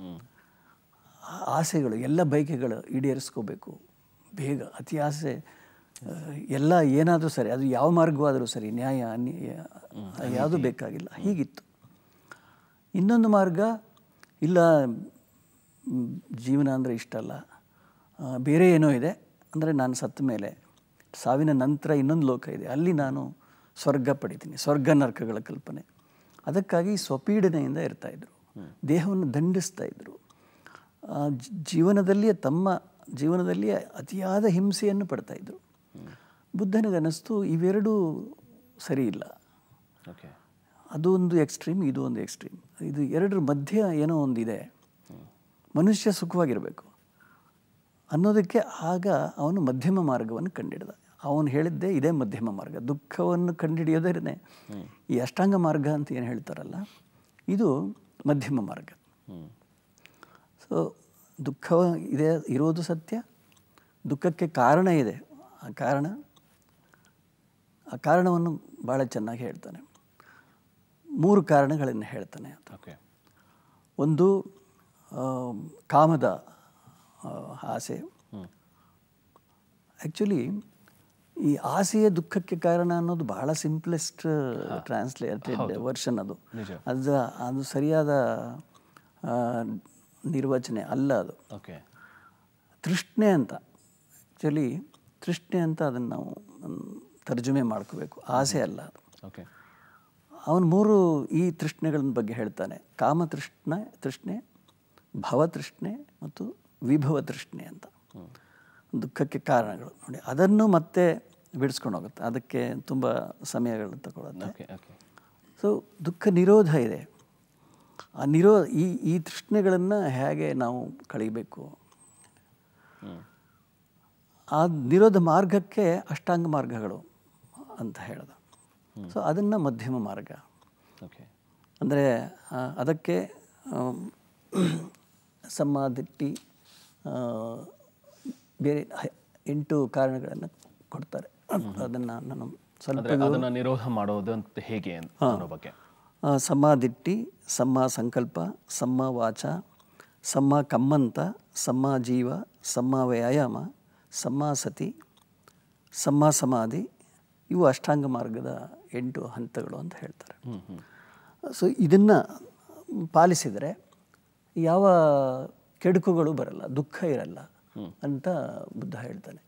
ಆಸೆಗಳು, ಎಲ್ಲ ಬಯಕೆಗಳು ಈಡೇರಿಸ್ಕೋಬೇಕು ಬೇಗ, ಅತಿ ಆಸೆ, ಎಲ್ಲ ಏನಾದರೂ ಸರಿ, ಅದು ಯಾವ ಮಾರ್ಗವಾದರೂ ಸರಿ, ನ್ಯಾಯ ಅನ್ಯಾಯ ಯಾವುದೂ ಬೇಕಾಗಿಲ್ಲ, ಹೀಗಿತ್ತು. ಇನ್ನೊಂದು ಮಾರ್ಗ, ಇಲ್ಲ ಜೀವನ ಅಂದರೆ ಇಷ್ಟಲ್ಲ, ಬೇರೆ ಏನೋ ಇದೆ, ಅಂದರೆ ನಾನು ಸತ್ತ ಮೇಲೆ ಸಾವಿನ ನಂತರ ಇನ್ನೊಂದು ಲೋಕ ಇದೆ, ಅಲ್ಲಿ ನಾನು ಸ್ವರ್ಗ ಪಡಿತೀನಿ, ಸ್ವರ್ಗ ನರಕಗಳ ಕಲ್ಪನೆ. ಅದಕ್ಕಾಗಿ ಸ್ವಪೀಡನೆಯಿಂದ ಇರ್ತಾಯಿದ್ರು, ದೇಹವನ್ನು ದಂಡಿಸ್ತಾಯಿದ್ರು. ತಮ್ಮ ಜೀವನದಲ್ಲಿ ಅತಿಯಾದ ಹಿಂಸೆಯನ್ನು ಪಡ್ತಾಯಿದ್ರು. ಬುದ್ಧನಿಗನ್ನಿಸ್ತು ಇವೆರಡೂ ಸರಿ ಇಲ್ಲ, ಅದು ಒಂದು ಎಕ್ಸ್ಟ್ರೀಮ್, ಇದು ಒಂದು ಎಕ್ಸ್ಟ್ರೀಮ್, ಇದು ಎರಡರ ಮಧ್ಯೆ ಏನೋ ಒಂದಿದೆ, ಮನುಷ್ಯ ಸುಖವಾಗಿರಬೇಕು ಅನ್ನೋದಕ್ಕೆ. ಆಗ ಅವನು ಮಧ್ಯಮ ಮಾರ್ಗವನ್ನು ಕಂಡುಹಿಡಿದ. ಅವನು ಹೇಳಿದ್ದೇ ಇದೇ ಮಧ್ಯಮ ಮಾರ್ಗ. ದುಃಖವನ್ನು ಕಂಡುಹಿಡಿಯೋದೇ ಈ ಅಷ್ಟಾಂಗ ಮಾರ್ಗ ಅಂತ ಏನು ಹೇಳ್ತಾರಲ್ಲ, ಇದು ಮಧ್ಯಮ ಮಾರ್ಗ. ಸೊ ದುಃಖ ಇದೆ, ಇರೋದು ಸತ್ಯ, ದುಃಖಕ್ಕೆ ಕಾರಣ ಇದೆ, ಆ ಕಾರಣವನ್ನು ಭಾಳ ಚೆನ್ನಾಗಿ ಹೇಳ್ತಾನೆ. 3 ಕಾರಣಗಳನ್ನು ಹೇಳ್ತಾನೆ ಅಂತ. ಒಂದು ಕಾಮದ ಆಸೆ. ಆ್ಯಕ್ಚುಲಿ ಈ ಆಸೆಯ ದುಃಖಕ್ಕೆ ಕಾರಣ ಅನ್ನೋದು ಬಹಳ ಸಿಂಪ್ಲೆಸ್ಟ್ ಟ್ರಾನ್ಸ್ಲೇಟೆಡ್ ವರ್ಷನ್. ಅದು ಸರಿಯಾದ ನಿರ್ವಚನೆ ಅಲ್ಲ. ಅದು ತೃಷ್ಣೆ ಅಂತ, ಆ್ಯಕ್ಚುಲಿ ತೃಷ್ಣೆ ಅಂತ ಅದನ್ನು ನಾವು ತರ್ಜುಮೆ ಮಾಡ್ಕೋಬೇಕು, ಆಸೆ ಅಲ್ಲ ಅದು. ಅವನು 3 ಈ ತೃಷ್ಣೆಗಳ ಬಗ್ಗೆ ಹೇಳ್ತಾನೆ. ತೃಷ್ಣೆ, ಭವತೃಷ್ಣೆ ಮತ್ತು ವಿಭವ ತೃಷ್ಣೆ ಅಂತ. ದುಃಖಕ್ಕೆ ಕಾರಣಗಳು ನೋಡಿ, ಅದನ್ನು ಮತ್ತೆ ಬಿಡಿಸ್ಕೊಂಡು ಹೋಗುತ್ತೆ, ಅದಕ್ಕೆ ತುಂಬ ಸಮಯಗಳನ್ನು ತಗೊಳುತ್ತೆ. ಸೊ ದುಃಖ ನಿರೋಧ ಇದೆ. ಆ ಈ ತೃಷ್ಣೆಗಳನ್ನು ಹೇಗೆ ನಾವು ಕಳೀಬೇಕು, ಆ ನಿರೋಧ ಮಾರ್ಗಕ್ಕೆ ಅಷ್ಟಾಂಗ ಮಾರ್ಗಗಳು ಅಂತ ಹೇಳ್ದ. ಸೊ ಅದನ್ನು ಮಧ್ಯಮ ಮಾರ್ಗ ಅಂದರೆ ಅದಕ್ಕೆ ಸಮಾಧಿಟ್ಟಿ ಬೇರೆ 8 ಕಾರಣಗಳನ್ನು ಕೊಡ್ತಾರೆ. ಅದನ್ನು ನಾನು ಸ್ವಲ್ಪ ನಿರೋಧ ಮಾಡೋದು ಅಂತ ಹೇಗೆ ಅನ್ನೋ ಬಗ್ಗೆ. ಸಮಾಧಿಟ್ಟಿ, ಸಮ್ಮ ಸಂಕಲ್ಪ, ಸಮ್ಮ ವಾಚ, ಸಮ್ಮ ಕಮ್ಮಂತ, ಸಮ್ಮ ಜೀವ, ಸಮ್ಮ ವ್ಯಾಯಾಮ, ಸಮ್ಮ ಸತಿ, ಸಮ್ಮ ಸಮಾಧಿ, ಇವು ಅಷ್ಟಾಂಗ ಮಾರ್ಗದ 8 ಹಂತಗಳು ಅಂತ ಹೇಳ್ತಾರೆ. ಸೊ ಇದನ್ನು ಪಾಲಿಸಿದರೆ ಯಾವ ಕೆಡುಕುಗಳು ಬರಲ್ಲ, ದುಃಖ ಇರಲ್ಲ ಅಂತ ಬುದ್ಧ ಹೇಳ್ತಾನೆ.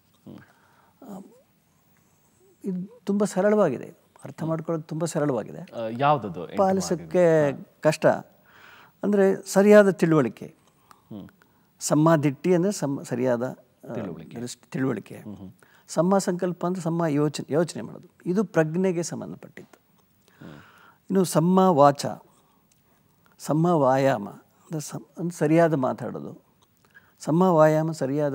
ಇದು ತುಂಬ ಸರಳವಾಗಿದೆ, ಅರ್ಥ ಮಾಡ್ಕೊಳ್ಳೋದು ತುಂಬ ಸರಳವಾಗಿದೆ. ಯಾವುದದು ಪಾಲಿಸೋಕ್ಕೆ ಕಷ್ಟ ಅಂದರೆ ಸರಿಯಾದ ತಿಳುವಳಿಕೆ. ಸಮಾಧಿಟ್ಟಿ ಅಂದರೆ ಸರಿಯಾದ ತಿಳುವಳಿಕೆ. ಸಮ್ಮ ಸಂಕಲ್ಪ ಅಂದರೆ ಯೋಚನೆ ಮಾಡೋದು, ಇದು ಪ್ರಜ್ಞೆಗೆ ಸಂಬಂಧಪಟ್ಟಿತ್ತು. ಇನ್ನು ಸಮ್ಮ ವಾಚ, ಸಮ್ಮ ವ್ಯಾಯಾಮ ಅಂದರೆ ಸರಿಯಾದ ಮಾತಾಡೋದು, ಸಮ್ಮ ವ್ಯಾಯಾಮ ಸರಿಯಾದ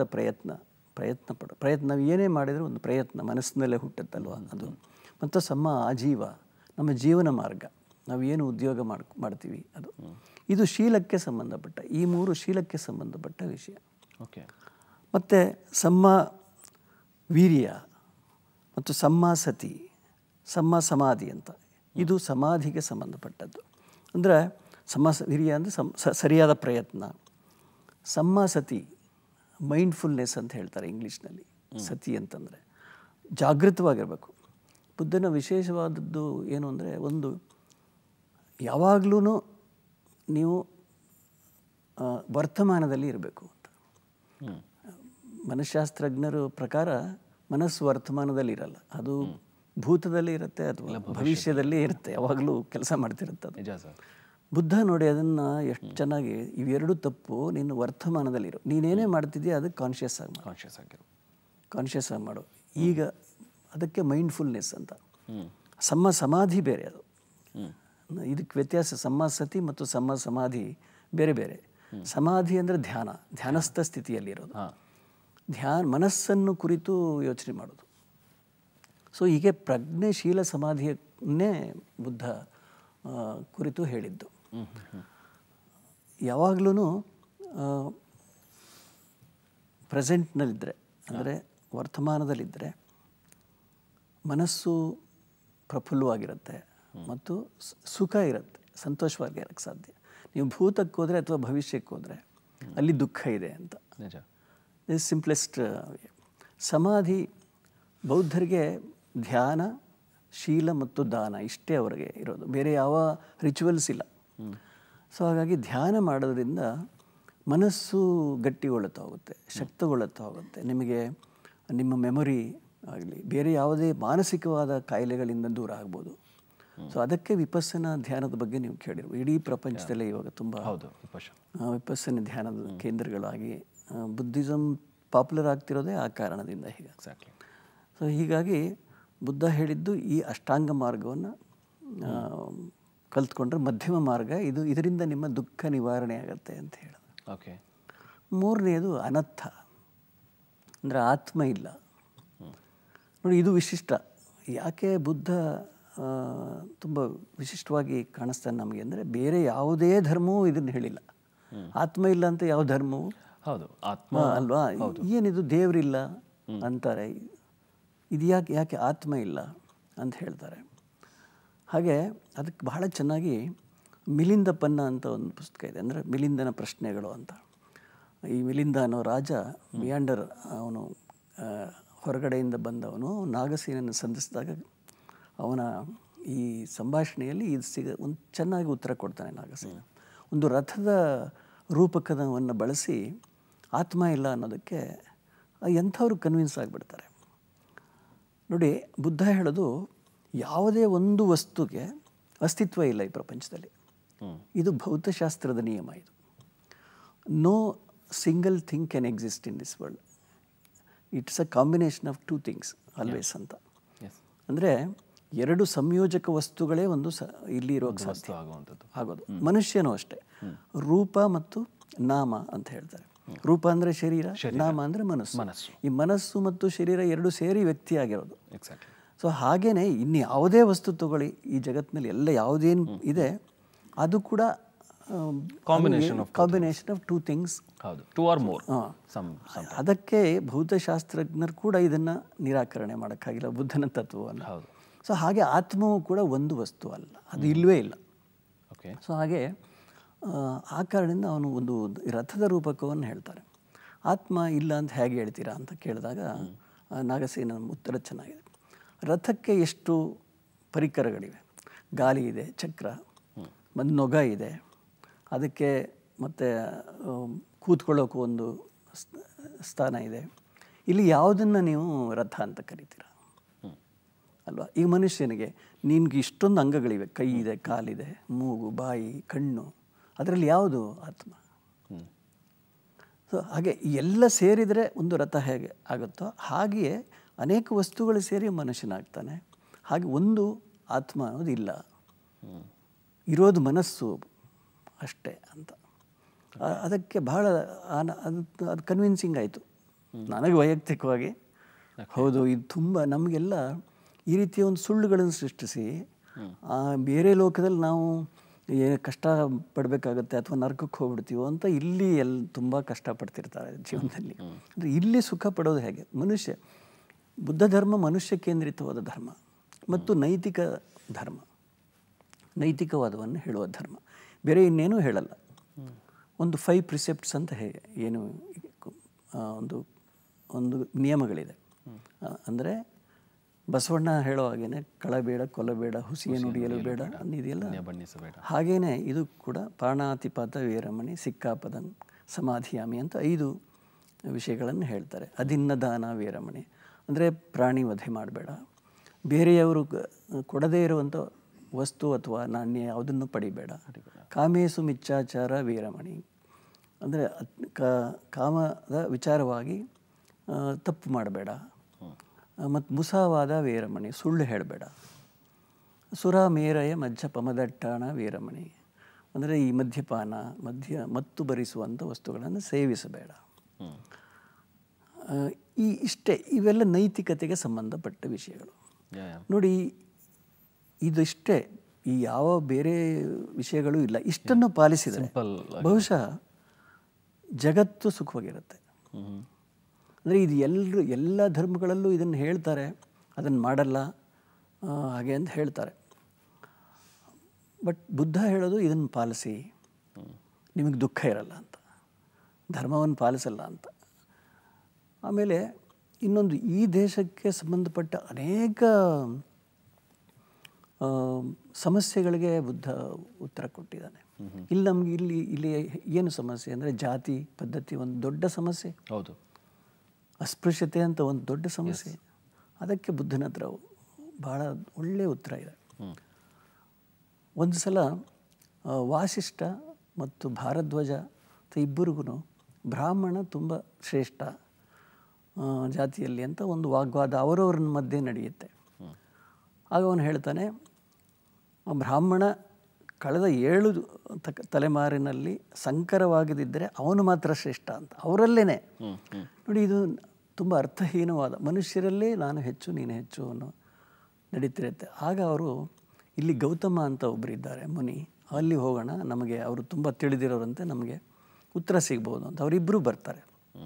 ಪ್ರಯತ್ನ ನಾವು ಏನೇ ಮಾಡಿದರೂ ಒಂದು ಪ್ರಯತ್ನ ಮನಸ್ಸಿನಲ್ಲೇ ಹುಟ್ಟುತ್ತಲ್ವ ಅದು. ಮತ್ತು ಸಮ್ಮ ಆಜೀವ, ನಮ್ಮ ಜೀವನ ಮಾರ್ಗ, ನಾವು ಏನು ಉದ್ಯೋಗ ಮಾಡ್ತೀವಿ ಅದು. ಇದು ಶೀಲಕ್ಕೆ ಸಂಬಂಧಪಟ್ಟ, ಈ 3 ಶೀಲಕ್ಕೆ ಸಂಬಂಧಪಟ್ಟ ವಿಷಯ. ಓಕೆ. ಮತ್ತು ಸಮ್ಮ ವೀರ್ಯ ಮತ್ತು ಸಮ್ಮ ಸತಿ, ಸಮ್ಮ ಸಮಾಧಿ ಅಂತ, ಇದು ಸಮಾಧಿಗೆ ಸಂಬಂಧಪಟ್ಟದ್ದು. ಅಂದರೆ ವೀರ್ಯ ಅಂದರೆ ಸರಿಯಾದ ಪ್ರಯತ್ನ, ಸಮ್ಮ ಸತಿ ಮೈಂಡ್ಫುಲ್ನೆಸ್ ಅಂತ ಹೇಳ್ತಾರೆ ಇಂಗ್ಲೀಷ್ನಲ್ಲಿ. ಸತಿ ಅಂತಂದರೆ ಜಾಗೃತವಾಗಿರಬೇಕು. ಬುದ್ಧನ ವಿಶೇಷವಾದದ್ದು ಏನು ಅಂದರೆ, ಒಂದು ಯಾವಾಗಲೂ ನೀವು ವರ್ತಮಾನದಲ್ಲಿ ಇರಬೇಕು ಅಂತ. ಮನಃಶಾಸ್ತ್ರಜ್ಞರ ಪ್ರಕಾರ ಮನಸ್ಸು ವರ್ತಮಾನದಲ್ಲಿ ಇರಲ್ಲ, ಅದು ಭೂತದಲ್ಲಿ ಇರುತ್ತೆ ಅಥವಾ ಭವಿಷ್ಯದಲ್ಲಿ ಇರುತ್ತೆ, ಯಾವಾಗಲೂ ಕೆಲಸ ಮಾಡ್ತಿರುತ್ತೆ ಅದು. ಬುದ್ಧ ನೋಡಿ ಅದನ್ನು ಎಷ್ಟು ಚೆನ್ನಾಗಿ, ಇವೆರಡು ತಪ್ಪು, ನೀನು ವರ್ತಮಾನದಲ್ಲಿರು, ನೀನೇನೇ ಮಾಡ್ತಿದ್ದೀಯ ಅದು ಕಾನ್ಷಿಯಸ್ ಆಗಿ ಮಾಡು. ಈಗ ಅದಕ್ಕೆ ಮೈಂಡ್ಫುಲ್ನೆಸ್ ಅಂತ. ಸಮ್ಮ ಸಮಾಧಿ ಬೇರೆ ಅದು, ಇದಕ್ಕೆ ವ್ಯತ್ಯಾಸ. ಸಮ್ಮ ಸತಿ ಮತ್ತು ಸಮ್ಮ ಸಮಾಧಿ ಬೇರೆ ಬೇರೆ. ಸಮಾಧಿ ಅಂದರೆ ಧ್ಯಾನಸ್ಥ ಸ್ಥಿತಿಯಲ್ಲಿರೋದು, ಮನಸ್ಸನ್ನು ಕುರಿತು ಯೋಚನೆ ಮಾಡೋದು. ಸೊ ಹೀಗೆ ಪ್ರಜ್ಞೆಶೀಲ ಸಮಾಧಿಯನ್ನೇ ಬುದ್ಧ ಕುರಿತು ಹೇಳಿದ್ದು. ಯಾವಾಗಲೂ ಪ್ರೆಸೆಂಟ್ನಲ್ಲಿದ್ದರೆ, ಅಂದರೆ ವರ್ತಮಾನದಲ್ಲಿದ್ದರೆ ಮನಸ್ಸು ಪ್ರಫುಲ್ಲವಾಗಿರುತ್ತೆ ಮತ್ತು ಸುಖ ಇರುತ್ತೆ, ಸಂತೋಷವಾಗಿರೋಕ್ಕೆ ಸಾಧ್ಯ. ನೀವು ಭೂತಕ್ಕೆ ಹೋದರೆ ಅಥವಾ ಭವಿಷ್ಯಕ್ಕೆ ಹೋದರೆ ಅಲ್ಲಿ ದುಃಖ ಇದೆ ಅಂತ. ಸಿಂಪ್ಲೆಸ್ಟ್ ಸಮಾಧಿ ಬೌದ್ಧರಿಗೆ ಧ್ಯಾನ, ಶೀಲ ಮತ್ತು ದಾನ ಇಷ್ಟೇ ಅವರಿಗೆ ಇರೋದು, ಬೇರೆ ಯಾವ ರಿಚುವಲ್ಸ್ ಇಲ್ಲ. ಸೊ ಹಾಗಾಗಿ ಧ್ಯಾನ ಮಾಡೋದ್ರಿಂದ ಮನಸ್ಸು ಗಟ್ಟಿಗೊಳ್ಳುತ್ತಾ ಹೋಗುತ್ತೆ, ಶಕ್ತಗೊಳ್ಳುತ್ತಾ ಹೋಗುತ್ತೆ. ನಿಮಗೆ ನಿಮ್ಮ ಮೆಮೊರಿ ಆಗಲಿ ಬೇರೆ ಯಾವುದೇ ಮಾನಸಿಕವಾದ ಕಾಯಿಲೆಗಳಿಂದ ದೂರ ಆಗ್ಬೋದು. ಸೊ ಅದಕ್ಕೆ ವಿಪಸ್ಸನ ಧ್ಯಾನದ ಬಗ್ಗೆ ನೀವು ಕೇಳಿರ್ಬೋದು. ಇಡೀ ಪ್ರಪಂಚದಲ್ಲೇ ಇವಾಗ ತುಂಬ ವಿಪಸ್ಸನ ಧ್ಯಾನದ ಕೇಂದ್ರಗಳಾಗಿ ಬುದ್ಧಿಸಮ್ ಪಾಪ್ಯುಲರ್ ಆಗ್ತಿರೋದೇ ಆ ಕಾರಣದಿಂದ. ಸೊ ಹೀಗಾಗಿ ಬುದ್ಧ ಹೇಳಿದ್ದು ಈ ಅಷ್ಟಾಂಗ ಮಾರ್ಗವನ್ನು ಕಲ್ತ್ಕೊಂಡ್ರೆ ಮಧ್ಯಮ ಮಾರ್ಗ ಇದು, ಇದರಿಂದ ನಿಮ್ಮ ದುಃಖ ನಿವಾರಣೆ ಆಗುತ್ತೆ ಅಂತ ಹೇಳಿದ್ರು. ಓಕೆ. ಮೂರನೆಯದು ಅನರ್ಥ, ಅಂದರೆ ಆತ್ಮ ಇಲ್ಲ. ನೋಡಿ ಇದು ವಿಶಿಷ್ಟ. ಯಾಕೆ ಬುದ್ಧ ತುಂಬ ವಿಶಿಷ್ಟವಾಗಿ ಕಾಣಿಸ್ತಾನೆ ನಮಗೆ ಅಂದರೆ, ಬೇರೆ ಯಾವುದೇ ಧರ್ಮವೂ ಇದನ್ನು ಹೇಳಿಲ್ಲ. ಆತ್ಮ ಇಲ್ಲ ಅಂತ ಯಾವ ಧರ್ಮವು, ಹೌದು ಆತ್ಮ ಅಲ್ವಾ? ಏನಿದು ದೇವರಿಲ್ಲ ಅಂತಾರೆ, ಇದು ಯಾಕೆ ಆತ್ಮ ಇಲ್ಲ ಅಂತ ಹೇಳ್ತಾರೆ. ಹಾಗೆ ಅದಕ್ಕೆ ಬಹಳ ಚೆನ್ನಾಗಿ ಮಿಲಿಂದ ಪನ್ನ ಅಂತ ಒಂದು ಪುಸ್ತಕ ಇದೆ, ಅಂದರೆ ಮಿಲಿಂದನ ಪ್ರಶ್ನೆಗಳು ಅಂತ. ಈ ಮಿಲಿಂದ ಅನ್ನೋ ರಾಜ ಮಿಯಾಂಡರ್, ಅವನು ಹೊರಗಡೆಯಿಂದ ಬಂದವನು ನಾಗಸೇನನ್ನು ಸಂಧಿಸಿದಾಗ ಅವನ ಈ ಸಂಭಾಷಣೆಯಲ್ಲಿ ಇದು ಒಂದು ಚೆನ್ನಾಗಿ ಉತ್ತರ ಕೊಡ್ತಾನೆ ನಾಗಸೇನ. ಒಂದು ರಥದ ರೂಪಕವನ್ನು ಬಳಸಿ ಆತ್ಮ ಇಲ್ಲ ಅನ್ನೋದಕ್ಕೆ ಎಂಥವ್ರು ಕನ್ವಿನ್ಸ್ ಆಗಿಬಿಡ್ತಾರೆ. ನೋಡಿ ಬುದ್ಧ ಹೇಳೋದು, ಯಾವುದೇ ಒಂದು ವಸ್ತುಗೆ ಅಸ್ತಿತ್ವ ಇಲ್ಲ ಈ ಪ್ರಪಂಚದಲ್ಲಿ. ಇದು ಭೌತಶಾಸ್ತ್ರದ ನಿಯಮ. ಇದು no single thing can exist in this world, it's a combination of 2 things always ಅಂತ. ಅಂದರೆ 2 ಸಂಯೋಜಕ ವಸ್ತುಗಳೇ ಒಂದು ಇಲ್ಲಿ ಇರೋಕ್ಕೆ ಸಾಧ್ಯ ಆಗೋದು. ಮನುಷ್ಯನೂ ಅಷ್ಟೇ, ರೂಪ ಮತ್ತು ನಾಮ ಅಂತ ಹೇಳ್ತಾರೆ. ರೂಪ ಅಂದರೆ ಶರೀರ, ನಾಮ ಅಂದರೆ ಮನಸ್ಸು. ಈ ಮನಸ್ಸು ಮತ್ತು ಶರೀರ 2 ಸೇರಿ ವ್ಯಕ್ತಿ ಆಗಿರೋದು. ಸೊ ಹಾಗೇನೆ ಇನ್ನು ಯಾವುದೇ ವಸ್ತು ತಗೊಳ್ಳಿ ಈ ಜಗತ್ತಿನಲ್ಲಿ, ಎಲ್ಲ ಯಾವುದೇನು ಇದೆ ಅದು ಕೂಡ combination of 2 things, 2 or more. ಅದಕ್ಕೆ ಭೌತಶಾಸ್ತ್ರಜ್ಞರು ಕೂಡ ಇದನ್ನು ನಿರಾಕರಣೆ ಮಾಡೋಕ್ಕಾಗಿಲ್ಲ, ಬುದ್ಧನ ತತ್ವವನ್ನು. ಸೊ ಹಾಗೆ ಆತ್ಮವು ಕೂಡ ಒಂದು ವಸ್ತು ಅಲ್ಲ, ಅದು ಇಲ್ಲವೇ ಇಲ್ಲ. ಸೊ ಹಾಗೆ ಆ ಕಾರಣದಿಂದ ಅವನು ಒಂದು ರಥದ ರೂಪಕವನ್ನು ಹೇಳ್ತಾರೆ. ಆತ್ಮ ಇಲ್ಲ ಅಂತ ಹೇಗೆ ಹೇಳ್ತೀರಾ ಅಂತ ಕೇಳಿದಾಗ ನಾಗಸೇನ ಉತ್ತರ ಚೆನ್ನಾಗಿದೆ. ರಥಕ್ಕೆ ಎಷ್ಟು ಪರಿಕರಗಳಿವೆ, ಗಾಲಿ ಇದೆ, ಚಕ್ರ, ಮತ್ತು ನೊಗ ಇದೆ, ಅದಕ್ಕೆ ಮತ್ತು ಕೂತ್ಕೊಳ್ಳೋಕ್ಕೂ ಒಂದು ಸ್ಥಾನ ಇದೆ. ಇಲ್ಲಿ ಯಾವುದನ್ನು ನೀವು ರಥ ಅಂತ ಕರಿತೀರ ಅಲ್ವಾ? ಈಗ ಮನುಷ್ಯನಿಗೆ ನಿನ್ಗೆ ಇಷ್ಟೊಂದು ಅಂಗಗಳಿವೆ, ಕೈ ಇದೆ, ಕಾಲಿದೆ, ಮೂಗು, ಬಾಯಿ, ಕಣ್ಣು, ಅದರಲ್ಲಿ ಯಾವುದು ಆತ್ಮ? ಸೊ ಹಾಗೆ ಎಲ್ಲ ಸೇರಿದರೆ ಒಂದು ರಥ ಹೇಗೆ ಆಗುತ್ತೋ ಹಾಗೆಯೇ ಅನೇಕ ವಸ್ತುಗಳು ಸೇರಿ ಮನುಷ್ಯನಾಗ್ತಾನೆ. ಹಾಗೆ ಒಂದು ಆತ್ಮ ಅನ್ನೋದು ಇಲ್ಲ, ಇರೋದು ಮನಸ್ಸು ಅಷ್ಟೇ ಅಂತ. ಅದಕ್ಕೆ ಬಹಳ ಅದು ಕನ್ವಿನ್ಸಿಂಗ್ ಆಯಿತು ನನಗೆ ವೈಯಕ್ತಿಕವಾಗಿ. ಹೌದು, ಇದು ತುಂಬ ನಮಗೆಲ್ಲ ಈ ರೀತಿಯ ಒಂದು ಸುಳ್ಳುಗಳನ್ನು ಸೃಷ್ಟಿಸಿ ಬೇರೆ ಲೋಕದಲ್ಲಿ ನಾವು ಕಷ್ಟ ಪಡಬೇಕಾಗತ್ತೆ ಅಥವಾ ನರಕಕ್ಕೆ ಹೋಗ್ಬಿಡ್ತೀವೋ ಅಂತ ಇಲ್ಲಿ ತುಂಬ ಕಷ್ಟಪಡ್ತಿರ್ತಾರೆ ಜೀವನದಲ್ಲಿ. ಅಂದರೆ ಇಲ್ಲಿ ಸುಖ ಪಡೋದು ಹೇಗೆ? ಬುದ್ಧ ಧರ್ಮ ಮನುಷ್ಯ ಕೇಂದ್ರಿತವಾದ ಧರ್ಮ ಮತ್ತು ನೈತಿಕ ಧರ್ಮ, ನೈತಿಕವಾದವನ್ನು ಹೇಳುವ ಧರ್ಮ, ಬೇರೆ ಇನ್ನೇನೂ ಹೇಳಲ್ಲ. ಒಂದು 5 ಪ್ರಿಸೆಪ್ಟ್ಸ್ ಅಂತ ಏನು ಒಂದು ನಿಯಮಗಳಿದೆ. ಅಂದರೆ ಬಸವಣ್ಣ ಹೇಳೋ ಹಾಗೇನೆ ಕಳಬೇಡ, ಕೊಲ್ಲಬೇಡ, ಹುಸಿಯ ನುಡಿಯಲು ಬೇಡ ಅನ್ನಿದೆಯಲ್ಲ, ಹಾಗೇನೆ ಇದು ಕೂಡ ಪ್ರಾಣಾತಿಪಾತ ವೇರಮಣಿ ಸಿಕ್ಕಾಪದನ್ ಸಮಾಧಿಯಾಮಿ ಅಂತ 5 ವಿಷಯಗಳನ್ನು ಹೇಳ್ತಾರೆ. ಅದಿನ್ನದಾನ ವೇರಮಣಿ ಅಂದರೆ ಪ್ರಾಣಿ ವಧೆ ಮಾಡಬೇಡ, ಬೇರೆಯವರು ಕೊಡದೇ ಇರುವಂಥ ವಸ್ತು ಅಥವಾ ನಾಣ್ಯ ಯಾವುದನ್ನು ಪಡಿಬೇಡ, ಕಾಮೇಸು ಮಿಚ್ಚಾಚಾರ ವೇರಮಣಿ ಅಂದರೆ ಕಾಮದ ವಿಚಾರವಾಗಿ ತಪ್ಪು ಮಾಡಬೇಡ, ಮತ್ತು ಮುಸಾವಾದ ವೇರಮಣಿ ಸುಳ್ಳು ಹೇಳಬೇಡ, ಸುರ ಮೇರಯ ಮಜ್ಜ ಪಮದಟ್ಟಾಣ ವೇರಮಣಿ ಅಂದರೆ ಈ ಮದ್ಯಪಾನ ಮತ್ತು ಭರಿಸುವಂಥ ವಸ್ತುಗಳನ್ನು ಸೇವಿಸಬೇಡ. ಇವೆಲ್ಲ ನೈತಿಕತೆಗೆ ಸಂಬಂಧಪಟ್ಟ ವಿಷಯಗಳು. ನೋಡಿ, ಇದಿಷ್ಟೇ, ಈ ಯಾವ ಬೇರೆ ವಿಷಯಗಳು ಇಲ್ಲ. ಇಷ್ಟನ್ನು ಪಾಲಿಸಿದರೆ ಬಹುಶಃ ಜಗತ್ತು ಸುಖವಾಗಿರುತ್ತೆ. ಅಂದರೆ ಇದು ಎಲ್ಲ ಧರ್ಮಗಳಲ್ಲೂ ಇದನ್ನು ಹೇಳ್ತಾರೆ, ಅದನ್ನು ಮಾಡಲ್ಲ ಹಾಗೆ ಅಂತ ಹೇಳ್ತಾರೆ. ಬಟ್ ಬುದ್ಧ ಹೇಳೋದು ಇದನ್ನು ಪಾಲಿಸಿ, ನಿಮಗೆ ದುಃಖ ಇರಲ್ಲ ಅಂತ, ಧರ್ಮವನ್ನು ಪಾಲಿಸಲ್ಲ ಅಂತ. ಆಮೇಲೆ ಇನ್ನೊಂದು, ಈ ದೇಶಕ್ಕೆ ಸಂಬಂಧಪಟ್ಟ ಅನೇಕ ಸಮಸ್ಯೆಗಳಿಗೆ ಬುದ್ಧ ಉತ್ತರ ಕೊಟ್ಟಿದ್ದಾನೆ. ನಮಗೆ ಇಲ್ಲಿ ಏನು ಸಮಸ್ಯೆ ಅಂದರೆ ಜಾತಿ ಪದ್ಧತಿ ಒಂದು ದೊಡ್ಡ ಸಮಸ್ಯೆ, ಹೌದು, ಅಸ್ಪೃಶ್ಯತೆ ಅಂತ ಒಂದು ದೊಡ್ಡ ಸಮಸ್ಯೆ. ಅದಕ್ಕೆ ಬುದ್ಧನ ಹತ್ರ ಭಾಳ ಒಳ್ಳೆಯ ಉತ್ತರ ಇದೆ. ಒಂದು ಸಲ ವಾಸಿಷ್ಠ ಮತ್ತು ಭಾರದ್ವಾಜ ಇಬ್ಬರಿಗೂ ಬ್ರಾಹ್ಮಣ ತುಂಬ ಶ್ರೇಷ್ಠ ಜಾತಿಯಲ್ಲಿ ಅಂತ ಒಂದು ವಾಗ್ವಾದ ಅವರವ್ರ ಮಧ್ಯೆ ನಡೆಯುತ್ತೆ. ಆಗ ಅವನು ಹೇಳ್ತಾನೆ, ಬ್ರಾಹ್ಮಣ ಕಳೆದ 7 ತಲೆಮಾರಿನಲ್ಲಿ ಸಂಕರವಾಗದಿದ್ದರೆ ಅವನು ಮಾತ್ರ ಶ್ರೇಷ್ಠ ಅಂತ ಅವರಲ್ಲೇ. ನೋಡಿ, ಇದು ತುಂಬ ಅರ್ಥಹೀನವಾದ, ಮನುಷ್ಯರಲ್ಲೇ ನಾನು ಹೆಚ್ಚು ನೀನು ಹೆಚ್ಚು ಅನ್ನೋ ನಡೀತಿರುತ್ತೆ. ಆಗ ಅವರು ಇಲ್ಲಿ ಗೌತಮ ಅಂತ ಒಬ್ಬರಿದ್ದಾರೆ ಮುನಿ, ಅಲ್ಲಿ ಹೋಗೋಣ, ನಮಗೆ ಅವರು ತುಂಬ ತಿಳಿದಿರೋರಂತೆ, ನಮಗೆ ಉತ್ತರ ಸಿಗ್ಬೋದು ಅಂತ ಅವರಿಬ್ಬರೂ ಬರ್ತಾರೆ.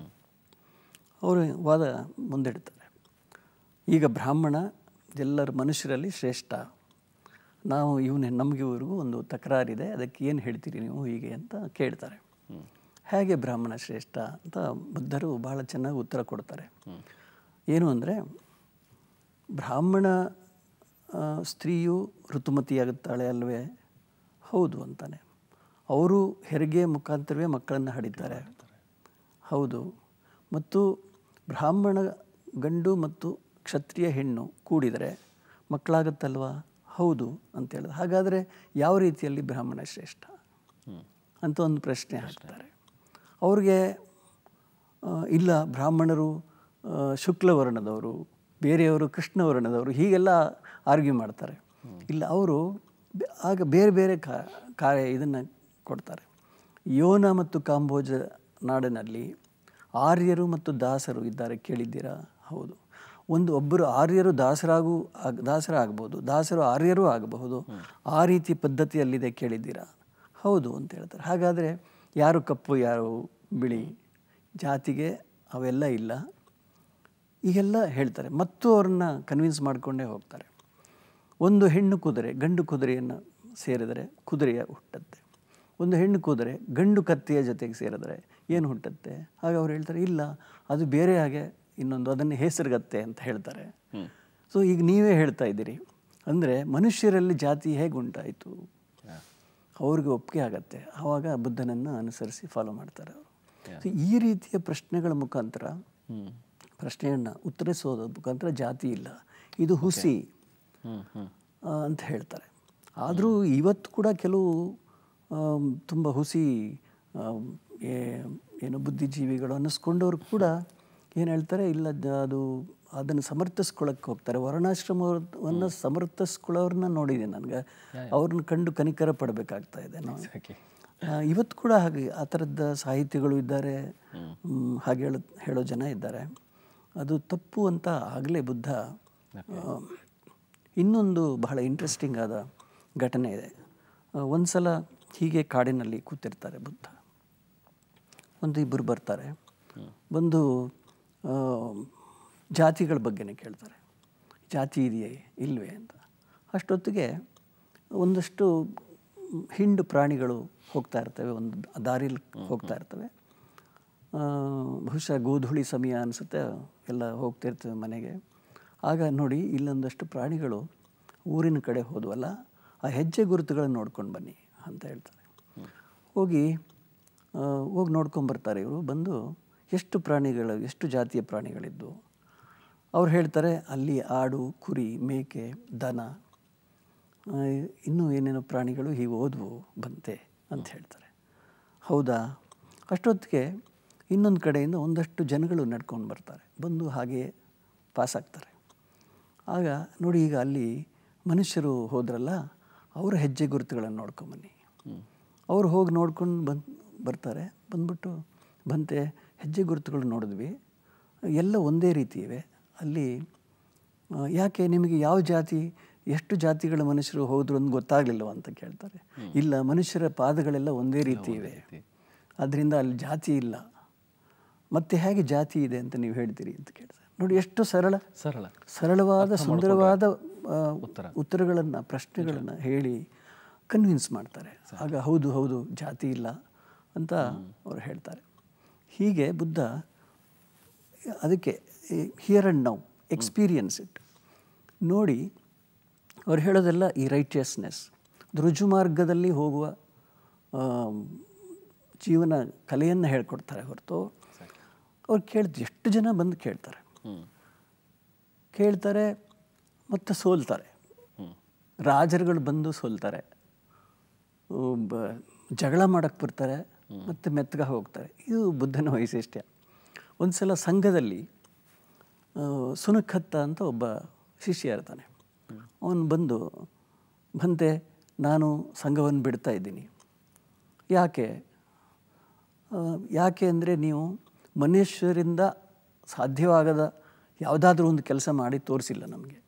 ಅವರು ವಾದ ಮುಂದಿಡ್ತಾರೆ. ಈಗ ಬ್ರಾಹ್ಮಣ ಎಲ್ಲರ ಮನುಷ್ಯರಲ್ಲಿ ಶ್ರೇಷ್ಠ, ನಾವು ನಮಗೆ ಇವ್ರಿಗೂ ಒಂದು ತಕರಾರಿದೆ, ಅದಕ್ಕೆ ಏನು ಹೇಳ್ತೀರಿ ನೀವು ಹೀಗೆ ಅಂತ ಕೇಳ್ತಾರೆ. ಹೇಗೆ ಬ್ರಾಹ್ಮಣ ಶ್ರೇಷ್ಠ ಅಂತ ಬುದ್ಧರು ಭಾಳ ಚೆನ್ನಾಗಿ ಉತ್ತರ ಕೊಡ್ತಾರೆ. ಏನು ಅಂದರೆ, ಬ್ರಾಹ್ಮಣ ಸ್ತ್ರೀಯು ಋತುಮತಿಯಾಗುತ್ತಾಳೆ ಅಲ್ವೇ? ಹೌದು ಅಂತಾನೆ. ಅವರು ಹೆರಿಗೆ ಮುಖಾಂತರವೇ ಮಕ್ಕಳನ್ನು ಹಡಿತಾರೆ. ಹೌದು. ಮತ್ತು ಬ್ರಾಹ್ಮಣ ಗಂಡು ಮತ್ತು ಕ್ಷತ್ರಿಯ ಹೆಣ್ಣು ಕೂಡಿದರೆ ಮಕ್ಕಳಾಗುತ್ತಲ್ವಾ? ಹೌದು ಅಂತ ಹೇಳಿದ್ರೆ, ಹಾಗಾದರೆ ಯಾವ ರೀತಿಯಲ್ಲಿ ಬ್ರಾಹ್ಮಣ ಶ್ರೇಷ್ಠ ಅಂತ ಒಂದು ಪ್ರಶ್ನೆ ಹಾಕ್ತಾರೆ. ಅವ್ರಿಗೆ ಇಲ್ಲ, ಬ್ರಾಹ್ಮಣರು ಶುಕ್ಲವರ್ಣದವರು, ಬೇರೆಯವರು ಕೃಷ್ಣವರ್ಣದವರು, ಹೀಗೆಲ್ಲ ಆರ್ಗ್ಯೂ ಮಾಡ್ತಾರೆ. ಇಲ್ಲ, ಅವರು ಆಗ ಬೇರೆ ಬೇರೆ ಇದನ್ನು ಕೊಡ್ತಾರೆ. ಯೋನ ಮತ್ತು ಕಾಂಬೋಜ ನಾಡಿನಲ್ಲಿ ಆರ್ಯರು ಮತ್ತು ದಾಸರು ಇದ್ದಾರೆ, ಕೇಳಿದ್ದೀರಾ? ಹೌದು. ಒಬ್ಬರು ಆರ್ಯರು ದಾಸರಾಗ್ಬೋದು, ದಾಸರು ಆರ್ಯರೂ ಆಗಬಹುದು, ಆ ರೀತಿ ಪದ್ಧತಿಯಲ್ಲಿದೆ, ಕೇಳಿದ್ದೀರಾ? ಹೌದು ಅಂತ ಹೇಳ್ತಾರೆ. ಹಾಗಾದರೆ ಯಾರು ಕಪ್ಪು ಯಾರು ಬಿಳಿ, ಜಾತಿಗೆ ಅವೆಲ್ಲ ಇಲ್ಲ, ಈಗೆಲ್ಲ ಹೇಳ್ತಾರೆ. ಮತ್ತು ಅವ್ರನ್ನ ಕನ್ವಿನ್ಸ್ ಮಾಡಿಕೊಂಡೇ ಹೋಗ್ತಾರೆ. ಒಂದು ಹೆಣ್ಣು ಕುದುರೆ ಗಂಡು ಕುದುರೆಯನ್ನು ಸೇರಿದರೆ ಕುದುರೆಯ ಹುಟ್ಟುತ್ತೆ, ಒಂದು ಹೆಣ್ಣು ಕುದುರೆ ಗಂಡು ಕತ್ತೆಯ ಜೊತೆಗೆ ಸೇರಿದರೆ ಏನು ಹುಟ್ಟುತ್ತೆ? ಆಗ ಅವ್ರು ಹೇಳ್ತಾರೆ, ಇಲ್ಲ, ಅದು ಬೇರೆ ಹಾಗೆ ಇನ್ನೊಂದು, ಅದನ್ನು ಹೆಸರುಗತ್ತೆ ಅಂತ ಹೇಳ್ತಾರೆ. ಸೊ ಈಗ ನೀವೇ ಹೇಳ್ತಾ ಇದ್ದೀರಿ ಅಂದರೆ ಮನುಷ್ಯರಲ್ಲಿ ಜಾತಿ ಹೇಗೆ ಉಂಟಾಯಿತು? ಅವ್ರಿಗೆ ಒಪ್ಪಿಗೆ ಆಗತ್ತೆ, ಆವಾಗ ಬುದ್ಧನನ್ನು ಅನುಸರಿಸಿ ಫಾಲೋ ಮಾಡ್ತಾರೆ ಅವರು. ಸೊ ಈ ರೀತಿಯ ಪ್ರಶ್ನೆಗಳ ಮುಖಾಂತರ, ಪ್ರಶ್ನೆಯನ್ನು ಉತ್ತರಿಸೋದ್ರ ಮುಖಾಂತರ ಜಾತಿ ಇಲ್ಲ, ಇದು ಹುಸಿ ಅಂತ ಹೇಳ್ತಾರೆ. ಆದರೂ ಇವತ್ತು ಕೂಡ ಕೆಲವು ತುಂಬ ಹುಸಿ ಏನು ಬುದ್ಧಿಜೀವಿಗಳು ಅನ್ನಿಸ್ಕೊಂಡವ್ರು ಕೂಡ ಏನು ಹೇಳ್ತಾರೆ, ಇಲ್ಲ ಅದನ್ನು ಸಮರ್ಥಿಸ್ಕೊಳ್ಳೋಕ್ಕೆ ಹೋಗ್ತಾರೆ. ವರ್ಣಾಶ್ರಮವನ್ನು ಸಮರ್ಥಿಸ್ಕೊಳ್ಳೋರನ್ನ ನೋಡಿದ್ದೀನಿ ನನಗೆ, ಅವ್ರನ್ನ ಕಂಡು ಕನಿಕರ ಪಡಬೇಕಾಗ್ತಾ ಇದೆ ನಾವು. ಇವತ್ತು ಕೂಡ ಹಾಗೆ ಆ ಥರದ ಸಾಹಿತಿಗಳು ಇದ್ದಾರೆ, ಹಾಗೆ ಹೇಳೋ ಜನ ಇದ್ದಾರೆ. ಅದು ತಪ್ಪು ಅಂತ ಆಗಲೇ ಬುದ್ಧ ಇನ್ನೊಂದು ಬಹಳ ಇಂಟ್ರೆಸ್ಟಿಂಗ್ ಆದ ಘಟನೆ ಇದೆ. ಒಂದು ಸಲ ಹೀಗೆ ಕಾಡಿನಲ್ಲಿ ಕೂತಿರ್ತಾರೆ ಬುದ್ಧ. ಒಂದು ಇಬ್ಬರು ಬರ್ತಾರೆ, ಬಂದು ಜಾತಿಗಳ ಬಗ್ಗೆನೇ ಕೇಳ್ತಾರೆ, ಜಾತಿ ಇದೆಯೇ ಇಲ್ವೇ ಅಂತ. ಅಷ್ಟೊತ್ತಿಗೆ ಒಂದಷ್ಟು ಹಿಂಡು ಪ್ರಾಣಿಗಳು ಹೋಗ್ತಾ ಇರ್ತವೆ, ಒಂದು ದಾರಿಲಿ ಹೋಗ್ತಾ ಇರ್ತವೆ. ಬಹುಶಃ ಗೋಧೂಳಿ ಸಮಯ ಅನಿಸುತ್ತೆ, ಎಲ್ಲ ಹೋಗ್ತಿರ್ತವೆ ಮನೆಗೆ. ಆಗ ನೋಡಿ ಇಲ್ಲೊಂದಷ್ಟು ಪ್ರಾಣಿಗಳು ಊರಿನ ಕಡೆ ಹೋದ್ವಲ್ಲ, ಆ ಹೆಜ್ಜೆ ಗುರುತುಗಳನ್ನು ನೋಡ್ಕೊಂಡು ಬನ್ನಿ ಅಂತ ಹೇಳ್ತಾರೆ. ಹೋಗಿ ನೋಡ್ಕೊಂಬರ್ತಾರೆ ಇವರು. ಬಂದು ಎಷ್ಟು ಜಾತಿಯ ಪ್ರಾಣಿಗಳಿದ್ದು ಅವ್ರು ಹೇಳ್ತಾರೆ, ಅಲ್ಲಿ ಆಡು, ಕುರಿ, ಮೇಕೆ, ದನ, ಇನ್ನೂ ಏನೇನೋ ಪ್ರಾಣಿಗಳು ಹೀಗೆ ಹೋದ್ವು ಬಂತೆ ಅಂತ ಹೇಳ್ತಾರೆ. ಹೌದಾ? ಅಷ್ಟೊತ್ತಿಗೆ ಇನ್ನೊಂದು ಕಡೆಯಿಂದ ಒಂದಷ್ಟು ಜನಗಳು ನಡ್ಕೊಂಡು ಬರ್ತಾರೆ, ಬಂದು ಹಾಗೆ ಪಾಸಾಗ್ತಾರೆ. ಆಗ ನೋಡಿ, ಈಗ ಅಲ್ಲಿ ಮನುಷ್ಯರು ಹೋದ್ರಲ್ಲ, ಅವರ ಹೆಜ್ಜೆ ಗುರುತುಗಳನ್ನು ನೋಡ್ಕೊಂಬನ್ನಿ. ಅವ್ರು ಹೋಗಿ ನೋಡ್ಕೊಂಡು ಬರ್ತಾರೆ. ಬಂದ್ಬಿಟ್ಟು ಬಂತೆ ಹೆಜ್ಜೆ ಗುರುತುಗಳು ನೋಡಿದ್ವಿ, ಎಲ್ಲ ಒಂದೇ ರೀತಿ ಇವೆ. ಅಲ್ಲಿ ಯಾಕೆ ನಿಮಗೆ ಯಾವ ಜಾತಿ, ಎಷ್ಟು ಜಾತಿಗಳ ಮನುಷ್ಯರು ಹೋದ್ರು ಅಂತ ಗೊತ್ತಾಗಲಿಲ್ಲವ ಅಂತ ಕೇಳ್ತಾರೆ. ಇಲ್ಲ, ಮನುಷ್ಯರ ಪಾದಗಳೆಲ್ಲ ಒಂದೇ ರೀತಿ ಇವೆ, ಅದರಿಂದ ಅಲ್ಲಿ ಜಾತಿ ಇಲ್ಲ. ಮತ್ತೆ ಹೇಗೆ ಜಾತಿ ಇದೆ ಅಂತ ನೀವು ಹೇಳ್ತೀರಿ ಅಂತ ಕೇಳ್ತಾರೆ. ನೋಡಿ ಎಷ್ಟು ಸರಳವಾದ ಸುಂದರವಾದ ಉತ್ತರಗಳನ್ನು, ಪ್ರಶ್ನೆಗಳನ್ನು ಹೇಳಿ ಕನ್ವಿನ್ಸ್ ಮಾಡ್ತಾರೆ. ಆಗ ಹೌದು ಜಾತಿ ಇಲ್ಲ ಅಂತ ಅವರು ಹೇಳ್ತಾರೆ. ಹೀಗೆ ಬುದ್ಧ ಅದಕ್ಕೆ here and now, experience it ನೋಡಿ ಅವ್ರು ಹೇಳೋದೆಲ್ಲ ಈ ರೈಟಿಯಸ್ನೆಸ್, ರುಜು ಮಾರ್ಗದಲ್ಲಿ ಹೋಗುವ ಜೀವನ ಕಲೆಯನ್ನು ಹೇಳ್ಕೊಡ್ತಾರೆ ಹೊರತು ಅವ್ರು ಎಷ್ಟು ಜನ ಬಂದು ಕೇಳ್ತಾರೆ ಮತ್ತು ಸೋಲ್ತಾರೆ. ರಾಜರುಗಳು ಬಂದು ಸೋಲ್ತಾರೆ, ಜಗಳ ಮಾಡೋಕ್ಕೆ ಬರ್ತಾರೆ, ಮತ್ತು ಮೆತ್ತಗೆ ಹೋಗ್ತಾರೆ. ಇದು ಬುದ್ಧನ ವೈಶಿಷ್ಟ್ಯ. ಒಂದು ಸಲ ಸಂಘದಲ್ಲಿ ಸುನಖತ್ತ ಅಂತ ಒಬ್ಬ ಶಿಷ್ಯ ಇರ್ತಾನೆ. ಅವನು ಬಂತೆ ನಾನು ಸಂಘವನ್ನು ಬಿಡ್ತಾ ಇದ್ದೀನಿ. ಯಾಕೆ ಅಂದರೆ ನೀವು ಮನುಷ್ಯರಿಂದ ಸಾಧ್ಯವಾಗದ ಯಾವುದಾದ್ರೂ ಒಂದು ಕೆಲಸ ಮಾಡಿ ತೋರಿಸಿಲ್ಲ ನಮಗೆ,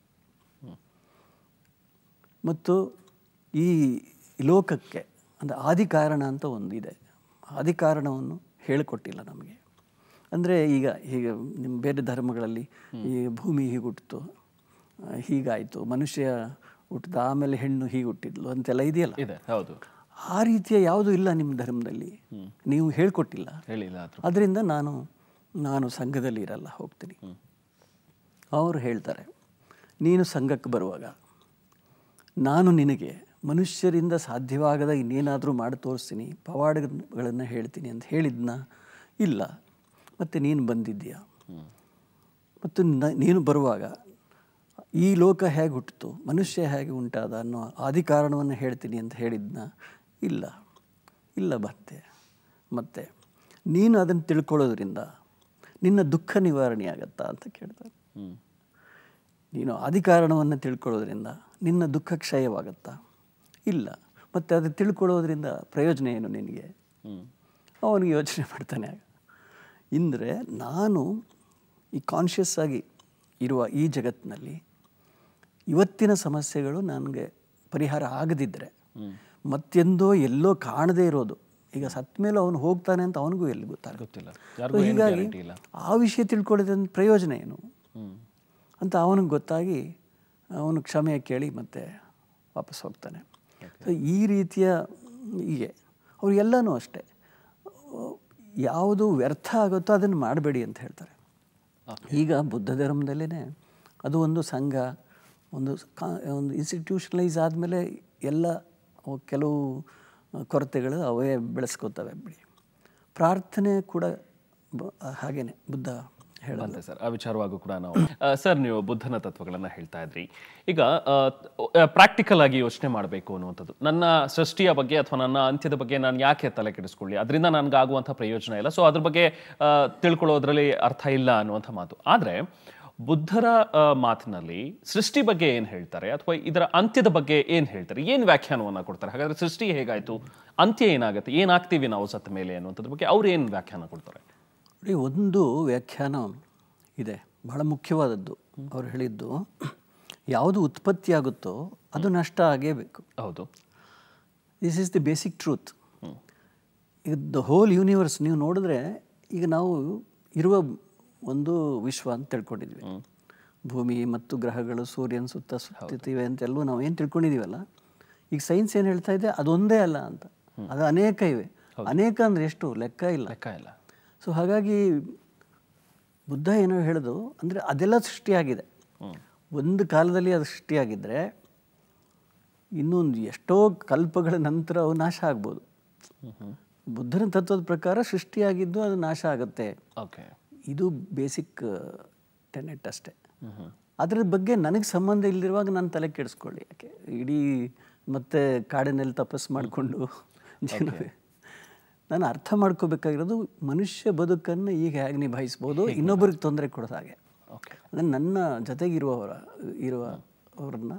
ಮತ್ತು ಈ ಲೋಕಕ್ಕೆ ಅಂದರೆ ಆದಿಕಾರಣ ಅಂತ ಒಂದು ಇದೆ, ಆದಿಕಾರಣವನ್ನು ಹೇಳಿಕೊಟ್ಟಿಲ್ಲ ನಮಗೆ. ಅಂದರೆ ಈಗ ನಿಮ್ಮ ಬೇರೆ ಧರ್ಮಗಳಲ್ಲಿ ಈ ಭೂಮಿ ಹೀಗೆ ಹುಟ್ಟಿತು, ಹೀಗಾಯಿತು, ಮನುಷ್ಯ ಹುಟ್ಟಿದ ಆಮೇಲೆ ಹೆಣ್ಣು ಹೀಗೆ ಹುಟ್ಟಿದ್ಲು ಅಂತೆಲ್ಲ ಇದೆಯಲ್ಲ, ಹೌದು, ಆ ರೀತಿಯ ಯಾವುದೂ ಇಲ್ಲ ನಿಮ್ಮ ಧರ್ಮದಲ್ಲಿ, ನೀವು ಹೇಳಿಕೊಟ್ಟಿಲ್ಲ. ಅದರಿಂದ ನಾನು ಸಂಘದಲ್ಲಿ ಇರಲ್ಲ, ಹೋಗ್ತೀನಿ. ಅವರು ಹೇಳ್ತಾರೆ, ನೀನು ಸಂಘಕ್ಕೆ ಬರುವಾಗ ನಾನು ನಿನಗೆ ಮನುಷ್ಯರಿಂದ ಸಾಧ್ಯವಾಗದ ಇನ್ನೇನಾದರೂ ಮಾಡಿ ತೋರಿಸ್ತೀನಿ, ಪವಾಡಗಳನ್ನು ಹೇಳ್ತೀನಿ ಅಂತ ಹೇಳಿದ್ನ? ಇಲ್ಲ. ಮತ್ತು ನೀನು ಬಂದಿದ್ದೀಯ, ಮತ್ತು ನೀನು ಬರುವಾಗ ಈ ಲೋಕ ಹೇಗೆ ಹುಟ್ಟಿತು, ಮನುಷ್ಯ ಹೇಗೆ ಉಂಟಾದ ಅನ್ನೋ ಆದಿಕಾರಣವನ್ನು ಹೇಳ್ತೀನಿ ಅಂತ ಹೇಳಿದ್ನ? ಇಲ್ಲ ಬಂತೆ. ಮತ್ತು ನೀನು ಅದನ್ನು ತಿಳ್ಕೊಳ್ಳೋದ್ರಿಂದ ನಿನ್ನ ದುಃಖ ನಿವಾರಣೆ ಆಗತ್ತಾ ಅಂತ ಕೇಳ್ತಾರೆ. ನೀನು ಆದಿಕಾರಣವನ್ನು ತಿಳ್ಕೊಳ್ಳೋದ್ರಿಂದ ನಿನ್ನ ದುಃಖ ಕ್ಷಯವಾಗತ್ತಾ? ಇಲ್ಲ. ಮತ್ತು ಅದು ತಿಳ್ಕೊಳ್ಳೋದ್ರಿಂದ ಪ್ರಯೋಜನ ಏನು ನಿನಗೆ? ಅವನಿಗೆ ಯೋಚನೆ ಮಾಡ್ತಾನೆ. ಅಂದರೆ ನಾನು ಈ ಕಾನ್ಷಿಯಸ್ ಆಗಿ ಇರುವ ಈ ಜಗತ್ತಿನಲ್ಲಿ ಇವತ್ತಿನ ಸಮಸ್ಯೆಗಳು ನನಗೆ ಪರಿಹಾರ ಆಗದಿದ್ದರೆ ಮತ್ತೆಂದೋ ಎಲ್ಲೋ ಕಾಣದೇ ಇರೋದು, ಈಗ ಸತ್ತ ಮೇಲೆ ಅವನು ಹೋಗ್ತಾನೆ ಅಂತ ಅವನಿಗೂ ಎಲ್ಲಿ ಗೊತ್ತಿಲ್ಲ. ಹೀಗಾಗಿ ಆ ವಿಷಯ ತಿಳ್ಕೊಳ್ಳೋದ್ರಿಂದ ಪ್ರಯೋಜನ ಏನು ಅಂತ ಅವನಿಗೆ ಗೊತ್ತಾಗಿ ಅವನು ಕ್ಷಮೆ ಕೇಳಿ ಮತ್ತೆ ವಾಪಸ್ ಹೋಗ್ತಾನೆ. ಸೊ ಈ ರೀತಿಯ ಹೀಗೆ ಅವ್ರಿಗೆಲ್ಲನೂ ಅಷ್ಟೇ, ಯಾವುದು ವ್ಯರ್ಥ ಆಗುತ್ತೋ ಅದನ್ನು ಮಾಡಬೇಡಿ ಅಂತ ಹೇಳ್ತಾರೆ. ಈಗ ಬುದ್ಧ ಧರ್ಮದಲ್ಲೇ ಅದು ಒಂದು ಸಂಘ, ಒಂದು ಇನ್ಸ್ಟಿಟ್ಯೂಷನಲೈಸ್ ಆದಮೇಲೆ ಎಲ್ಲ ಕೆಲವು ಕೊರತೆಗಳು ಅವೇ ಬೆಳೆಸ್ಕೋತವೆ ಬಿಡಿ. ಪ್ರಾರ್ಥನೆ ಕೂಡ ಹಾಗೇನೆ ಬುದ್ಧ ಹೇಳುವಂತೆ ಸರ್. ಆ ವಿಚಾರವಾಗೂ ಕೂಡ ನಾವು ಸರ್, ನೀವು ಬುದ್ಧನ ತತ್ವಗಳನ್ನು ಹೇಳ್ತಾ ಇದ್ರಿ. ಈಗ ಪ್ರಾಕ್ಟಿಕಲ್ ಆಗಿ ಯೋಚನೆ ಮಾಡಬೇಕು ಅನ್ನುವಂಥದ್ದು, ನನ್ನ ಸೃಷ್ಟಿಯ ಬಗ್ಗೆ ಅಥವಾ ನನ್ನ ಅಂತ್ಯದ ಬಗ್ಗೆ ನಾನು ಯಾಕೆ ತಲೆ ಕೆಡಿಸ್ಕೊಳ್ಳಿ, ಅದರಿಂದ ನನಗಾಗುವಂಥ ಪ್ರಯೋಜನ ಇಲ್ಲ, ಸೊ ಅದ್ರ ಬಗ್ಗೆ ತಿಳ್ಕೊಳ್ಳೋದ್ರಲ್ಲಿ ಅರ್ಥ ಇಲ್ಲ ಅನ್ನುವಂಥ ಮಾತು. ಆದರೆ ಬುದ್ಧರ ಮಾತಿನಲ್ಲಿ ಸೃಷ್ಟಿ ಬಗ್ಗೆ ಏನು ಹೇಳ್ತಾರೆ ಅಥವಾ ಇದರ ಅಂತ್ಯದ ಬಗ್ಗೆ ಏನು ಹೇಳ್ತಾರೆ, ಏನು ವ್ಯಾಖ್ಯಾನವನ್ನು ಕೊಡ್ತಾರೆ? ಹಾಗಾದರೆ ಸೃಷ್ಟಿ ಹೇಗಾಯಿತು, ಅಂತ್ಯ ಏನಾಗುತ್ತೆ, ಏನಾಗ್ತೀವಿ ನಾವು ಸತ್ತ ಮೇಲೆ ಅನ್ನುವಂಥದ್ರ ಬಗ್ಗೆ ಅವ್ರು ಏನು ವ್ಯಾಖ್ಯಾನ ಕೊಡ್ತಾರೆ? ಒಂದು ವ್ಯಾಖ್ಯಾನ ಇದೆ, ಬಹಳ ಮುಖ್ಯವಾದದ್ದು. ಅವ್ರು ಹೇಳಿದ್ದು ಯಾವುದು ಉತ್ಪತ್ತಿ ಆಗುತ್ತೋ ಅದು ನಷ್ಟ ಆಗೇಬೇಕು. ಹೌದು, this is the basic truth. ಈಗ ದ ಹೋಲ್ ಯೂನಿವರ್ಸ್ ನೀವು ನೋಡಿದ್ರೆ, ಈಗ ನಾವು ಇರುವ ಒಂದು ವಿಶ್ವ ಅಂತ ತಿಳ್ಕೊಂಡಿದ್ವಿ. ಭೂಮಿ ಮತ್ತು ಗ್ರಹಗಳು ಸೂರ್ಯನ ಸುತ್ತ ಸುತ್ತಿವೆ ಅಂತೆಲ್ಲೂ ನಾವು ಏನು ತಿಳ್ಕೊಂಡಿದ್ದೀವಲ್ಲ, ಈಗ ಸೈನ್ಸ್ ಏನು ಹೇಳ್ತಾ ಇದೆ, ಅದೊಂದೇ ಅಲ್ಲ ಅಂತ. ಅದು ಅನೇಕ ಇವೆ. ಅನೇಕ ಅಂದರೆ ಎಷ್ಟು ಲೆಕ್ಕ ಇಲ್ಲ. ಸೊ ಹಾಗಾಗಿ ಬುದ್ಧ ಏನೋ ಹೇಳೋದು ಅಂದರೆ ಅದೆಲ್ಲ ಸೃಷ್ಟಿಯಾಗಿದೆ. ಒಂದು ಕಾಲದಲ್ಲಿ ಅದು ಸೃಷ್ಟಿಯಾಗಿದ್ದರೆ ಇನ್ನೊಂದು ಎಷ್ಟೋ ಕಲ್ಪಗಳ ನಂತರ ಅವು ನಾಶ ಆಗ್ಬೋದು. ಬುದ್ಧನ ತತ್ವದ ಪ್ರಕಾರ ಸೃಷ್ಟಿಯಾಗಿದ್ದು ಅದು ನಾಶ ಆಗುತ್ತೆ. ಇದು ಬೇಸಿಕ್ ಟೆನೆಟ್ ಅಷ್ಟೇ. ಅದ್ರ ಬಗ್ಗೆ ನನಗೆ ಸಂಬಂಧ ಇಲ್ಲದಿರುವಾಗ ನಾನು ತಲೆ ಕೆಡಿಸ್ಕೊಳ್ಳಿ ಯಾಕೆ. ಇಡೀ ಮತ್ತೆ ಕಾಡಿನಲ್ಲಿ ತಪಸ್ಸು ಮಾಡಿಕೊಂಡು ನಾನು ಅರ್ಥ ಮಾಡ್ಕೋಬೇಕಾಗಿರೋದು ಮನುಷ್ಯ ಬದುಕನ್ನು ಈಗ ಹೇಗೆ ನಿಭಾಯಿಸ್ಬೋದು, ಇನ್ನೊಬ್ಬರಿಗೆ ತೊಂದರೆ ಕೊಡೋದು ಹಾಗೆ. ಅಂದರೆ ನನ್ನ ಇರುವವ್ರನ್ನ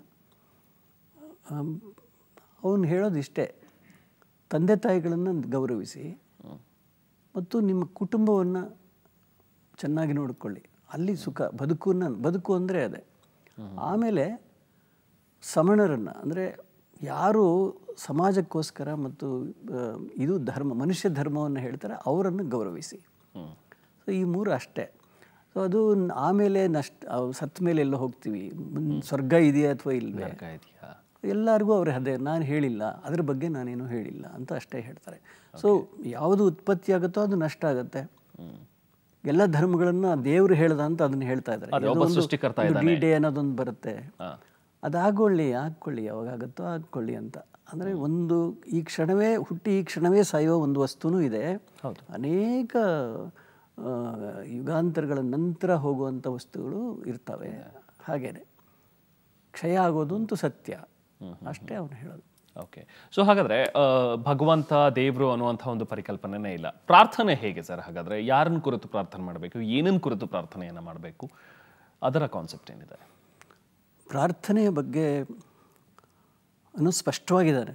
ಅವನು ಹೇಳೋದು ಇಷ್ಟೇ, ತಂದೆ ತಾಯಿಗಳನ್ನು ಗೌರವಿಸಿ ಮತ್ತು ನಿಮ್ಮ ಕುಟುಂಬವನ್ನು ಚೆನ್ನಾಗಿ ನೋಡಿಕೊಳ್ಳಿ, ಅಲ್ಲಿ ಸುಖ. ಬದುಕು ಅಂದರೆ ಅದೇ. ಆಮೇಲೆ ಸಮಣರನ್ನು ಅಂದರೆ ಯಾರು ಸಮಾಜಕ್ಕೋಸ್ಕರ ಮತ್ತು ಇದು ಮನುಷ್ಯ ಧರ್ಮವನ್ನು ಹೇಳ್ತಾರೆ ಅವರನ್ನು ಗೌರವಿಸಿ. ಸೊ ಈ ಮೂರು ಅಷ್ಟೇ. ಸೊ ಅದು ಆಮೇಲೆ ಸತ್ತ ಮೇಲೆ ಎಲ್ಲ ಹೋಗ್ತೀವಿ, ಸ್ವರ್ಗ ಇದೆಯಾ ಅಥವಾ ಇಲ್ವೇ, ಎಲ್ಲರಿಗೂ ಅವ್ರ ಅದೇ, ನಾನು ಹೇಳಿಲ್ಲ ಅದ್ರ ಬಗ್ಗೆ ನಾನೇನು ಹೇಳಿಲ್ಲ ಅಂತ ಅಷ್ಟೇ ಹೇಳ್ತಾರೆ. ಸೊ ಯಾವುದು ಉತ್ಪತ್ತಿ ಆಗುತ್ತೋ ಅದು ನಷ್ಟ ಆಗುತ್ತೆ. ಎಲ್ಲ ಧರ್ಮಗಳನ್ನು ದೇವರು ಹೇಳ್ದ ಅಂತ ಅದನ್ನ ಹೇಳ್ತಾ ಇದ್ದಾರೆ. ಡಿ ಡೇ ಅನ್ನೋದೊಂದು ಬರುತ್ತೆ, ಅದು ಹಾಕೊಳ್ಳಿ ಯಾವಾಗಾಗುತ್ತೋ ಹಾಕ್ಕೊಳ್ಳಿ ಅಂತ. ಅಂದರೆ ಒಂದು ಈ ಕ್ಷಣವೇ ಹುಟ್ಟಿ ಈ ಕ್ಷಣವೇ ಸಾಯುವ ಒಂದು ವಸ್ತುನೂ ಇದೆ. ಅನೇಕ ಯುಗಾಂತರಗಳ ನಂತರ ಹೋಗುವಂಥ ವಸ್ತುಗಳು ಇರ್ತವೆ. ಹಾಗೇನೆ ಕ್ಷಯ ಆಗೋದು ಅಂತೂ ಸತ್ಯ, ಅಷ್ಟೇ ಅವನು ಹೇಳೋದು. ಓಕೆ. ಸೊ ಹಾಗಾದರೆ ಭಗವಂತ ದೇವರು ಅನ್ನುವಂಥ ಒಂದು ಪರಿಕಲ್ಪನೆನೇ ಇಲ್ಲ. ಪ್ರಾರ್ಥನೆ ಹೇಗೆ ಸರ್? ಹಾಗಾದರೆ ಯಾರನ್ನು ಕುರಿತು ಪ್ರಾರ್ಥನೆ ಮಾಡಬೇಕು, ಏನನ್ನು ಕುರಿತು ಪ್ರಾರ್ಥನೆಯನ್ನು ಮಾಡಬೇಕು, ಅದರ ಕಾನ್ಸೆಪ್ಟ್ ಏನಿದೆ? ಪ್ರಾರ್ಥನೆಯ ಬಗ್ಗೆ ಸ್ಪಷ್ಟವಾಗಿದ್ದಾರೆ.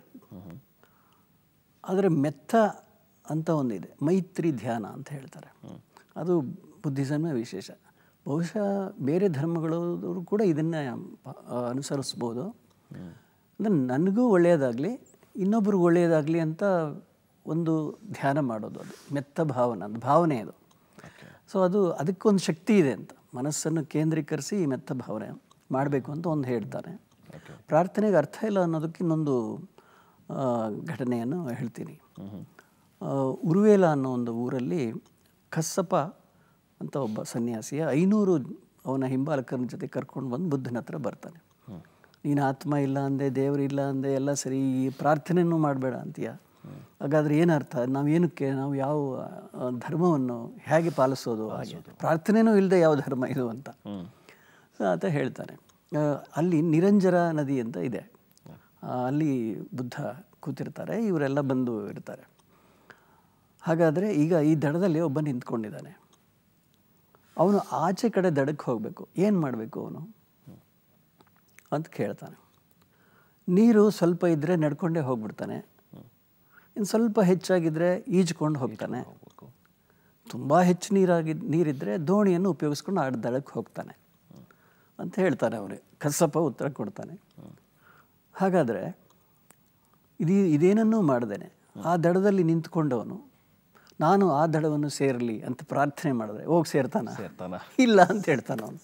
ಆದರೆ ಮೆತ್ತ ಅಂತ ಒಂದಿದೆ, ಮೈತ್ರಿ ಧ್ಯಾನ ಅಂತ ಹೇಳ್ತಾರೆ. ಅದು ಬುದ್ಧಿಸಮ್ನ ವಿಶೇಷ. ಬಹುಶಃ ಬೇರೆ ಧರ್ಮಗಳವರು ಕೂಡ ಇದನ್ನೇ ಅನುಸರಿಸ್ಬೋದು. ಅಂದರೆ ನನಗೂ ಒಳ್ಳೆಯದಾಗಲಿ ಇನ್ನೊಬ್ರಿಗೆ ಒಳ್ಳೆಯದಾಗಲಿ ಅಂತ ಒಂದು ಧ್ಯಾನ ಮಾಡೋದು, ಅದು ಮೆತ್ತ ಭಾವನೆ ಅದು. ಸೊ ಅದಕ್ಕೊಂದು ಶಕ್ತಿ ಇದೆ ಅಂತ, ಮನಸ್ಸನ್ನು ಕೇಂದ್ರೀಕರಿಸಿ ಈ ಮೆತ್ತ ಭಾವನೆ ಮಾಡಬೇಕು ಅಂತ ಒಂದು ಹೇಳ್ತಾರೆ. ಪ್ರಾರ್ಥನೆಗೆ ಅರ್ಥ ಇಲ್ಲ ಅನ್ನೋದಕ್ಕೆ ಇನ್ನೊಂದು ಘಟನೆಯನ್ನು ಹೇಳ್ತೀನಿ. ಉರುವೇಲ ಅನ್ನೋ ಒಂದು ಊರಲ್ಲಿ ಕස්සಪ ಅಂತ ಒಬ್ಬ ಸನ್ಯಾಸಿಯ 500 ಅವನ ಹಿಂಬಾಲಕರ ಜೊತೆ ಕರ್ಕೊಂಡು ಬಂದು ಬುದ್ಧನ ಹತ್ರ ಬರ್ತಾನೆ. ನೀನು ಆತ್ಮ ಇಲ್ಲ ಅಂದೆ, ದೇವರು ಇಲ್ಲ ಅಂದೆ, ಎಲ್ಲ ಸರಿ, ಪ್ರಾರ್ಥನೆಯೂ ಮಾಡಬೇಡ ಅಂತೀಯ. ಹಾಗಾದರೆ ಏನರ್ಥ? ನಾವು ಯಾವ ಧರ್ಮವನ್ನು ಹೇಗೆ ಪಾಲಿಸೋದು? ಹಾಗೆ ಪ್ರಾರ್ಥನೆಯೂ ಇಲ್ಲದೆ ಯಾವ ಧರ್ಮ ಇದು ಅಂತ ಆತ ಹೇಳ್ತಾನೆ. ಅಲ್ಲಿ ನಿರಂಜರ ನದಿ ಅಂತ ಇದೆ, ಅಲ್ಲಿ ಬುದ್ಧ ಕೂತಿರ್ತಾರೆ, ಇವರೆಲ್ಲ ಬಂದು ಇರ್ತಾರೆ. ಹಾಗಾದರೆ ಈಗ ಈ ದಡದಲ್ಲಿ ಒಬ್ಬ ನಿಂತ್ಕೊಂಡಿದ್ದಾನೆ. ಅವನು ಆಚೆ ಕಡೆ ದಡಕ್ಕೆ ಹೋಗಬೇಕು, ಏನು ಮಾಡಬೇಕು ಅವನು ಅಂತ ಕೇಳ್ತಾನೆ. ನೀರು ಸ್ವಲ್ಪ ಇದ್ದರೆ ನಡ್ಕೊಂಡೇ ಹೋಗ್ಬಿಡ್ತಾನೆ, ಇನ್ನು ಸ್ವಲ್ಪ ಹೆಚ್ಚಾಗಿದ್ದರೆ ಈಜ್ಕೊಂಡು ಹೋಗ್ತಾನೆ, ತುಂಬ ಹೆಚ್ಚು ನೀರಿದ್ದರೆ ದೋಣಿಯನ್ನು ಉಪಯೋಗಿಸ್ಕೊಂಡು ಆ ದಡಕ್ಕೆ ಹೋಗ್ತಾನೆ ಅಂತ ಹೇಳ್ತಾನೆ. ಅವನಿಗೆ ಕಸಪ್ಪ ಉತ್ತರ ಕೊಡ್ತಾನೆ. ಹಾಗಾದರೆ ಇದೇನನ್ನೂ ಮಾಡ್ದೇನೆ ಆ ದಡದಲ್ಲಿ ನಿಂತ್ಕೊಂಡವನು ನಾನು ಆ ದಡವನ್ನು ಸೇರಲಿ ಅಂತ ಪ್ರಾರ್ಥನೆ ಮಾಡಿದ್ರೆ ಹೋಗಿ ಸೇರ್ತಾನ? ಇಲ್ಲ ಅಂತ ಹೇಳ್ತಾನೆ ಅವನು.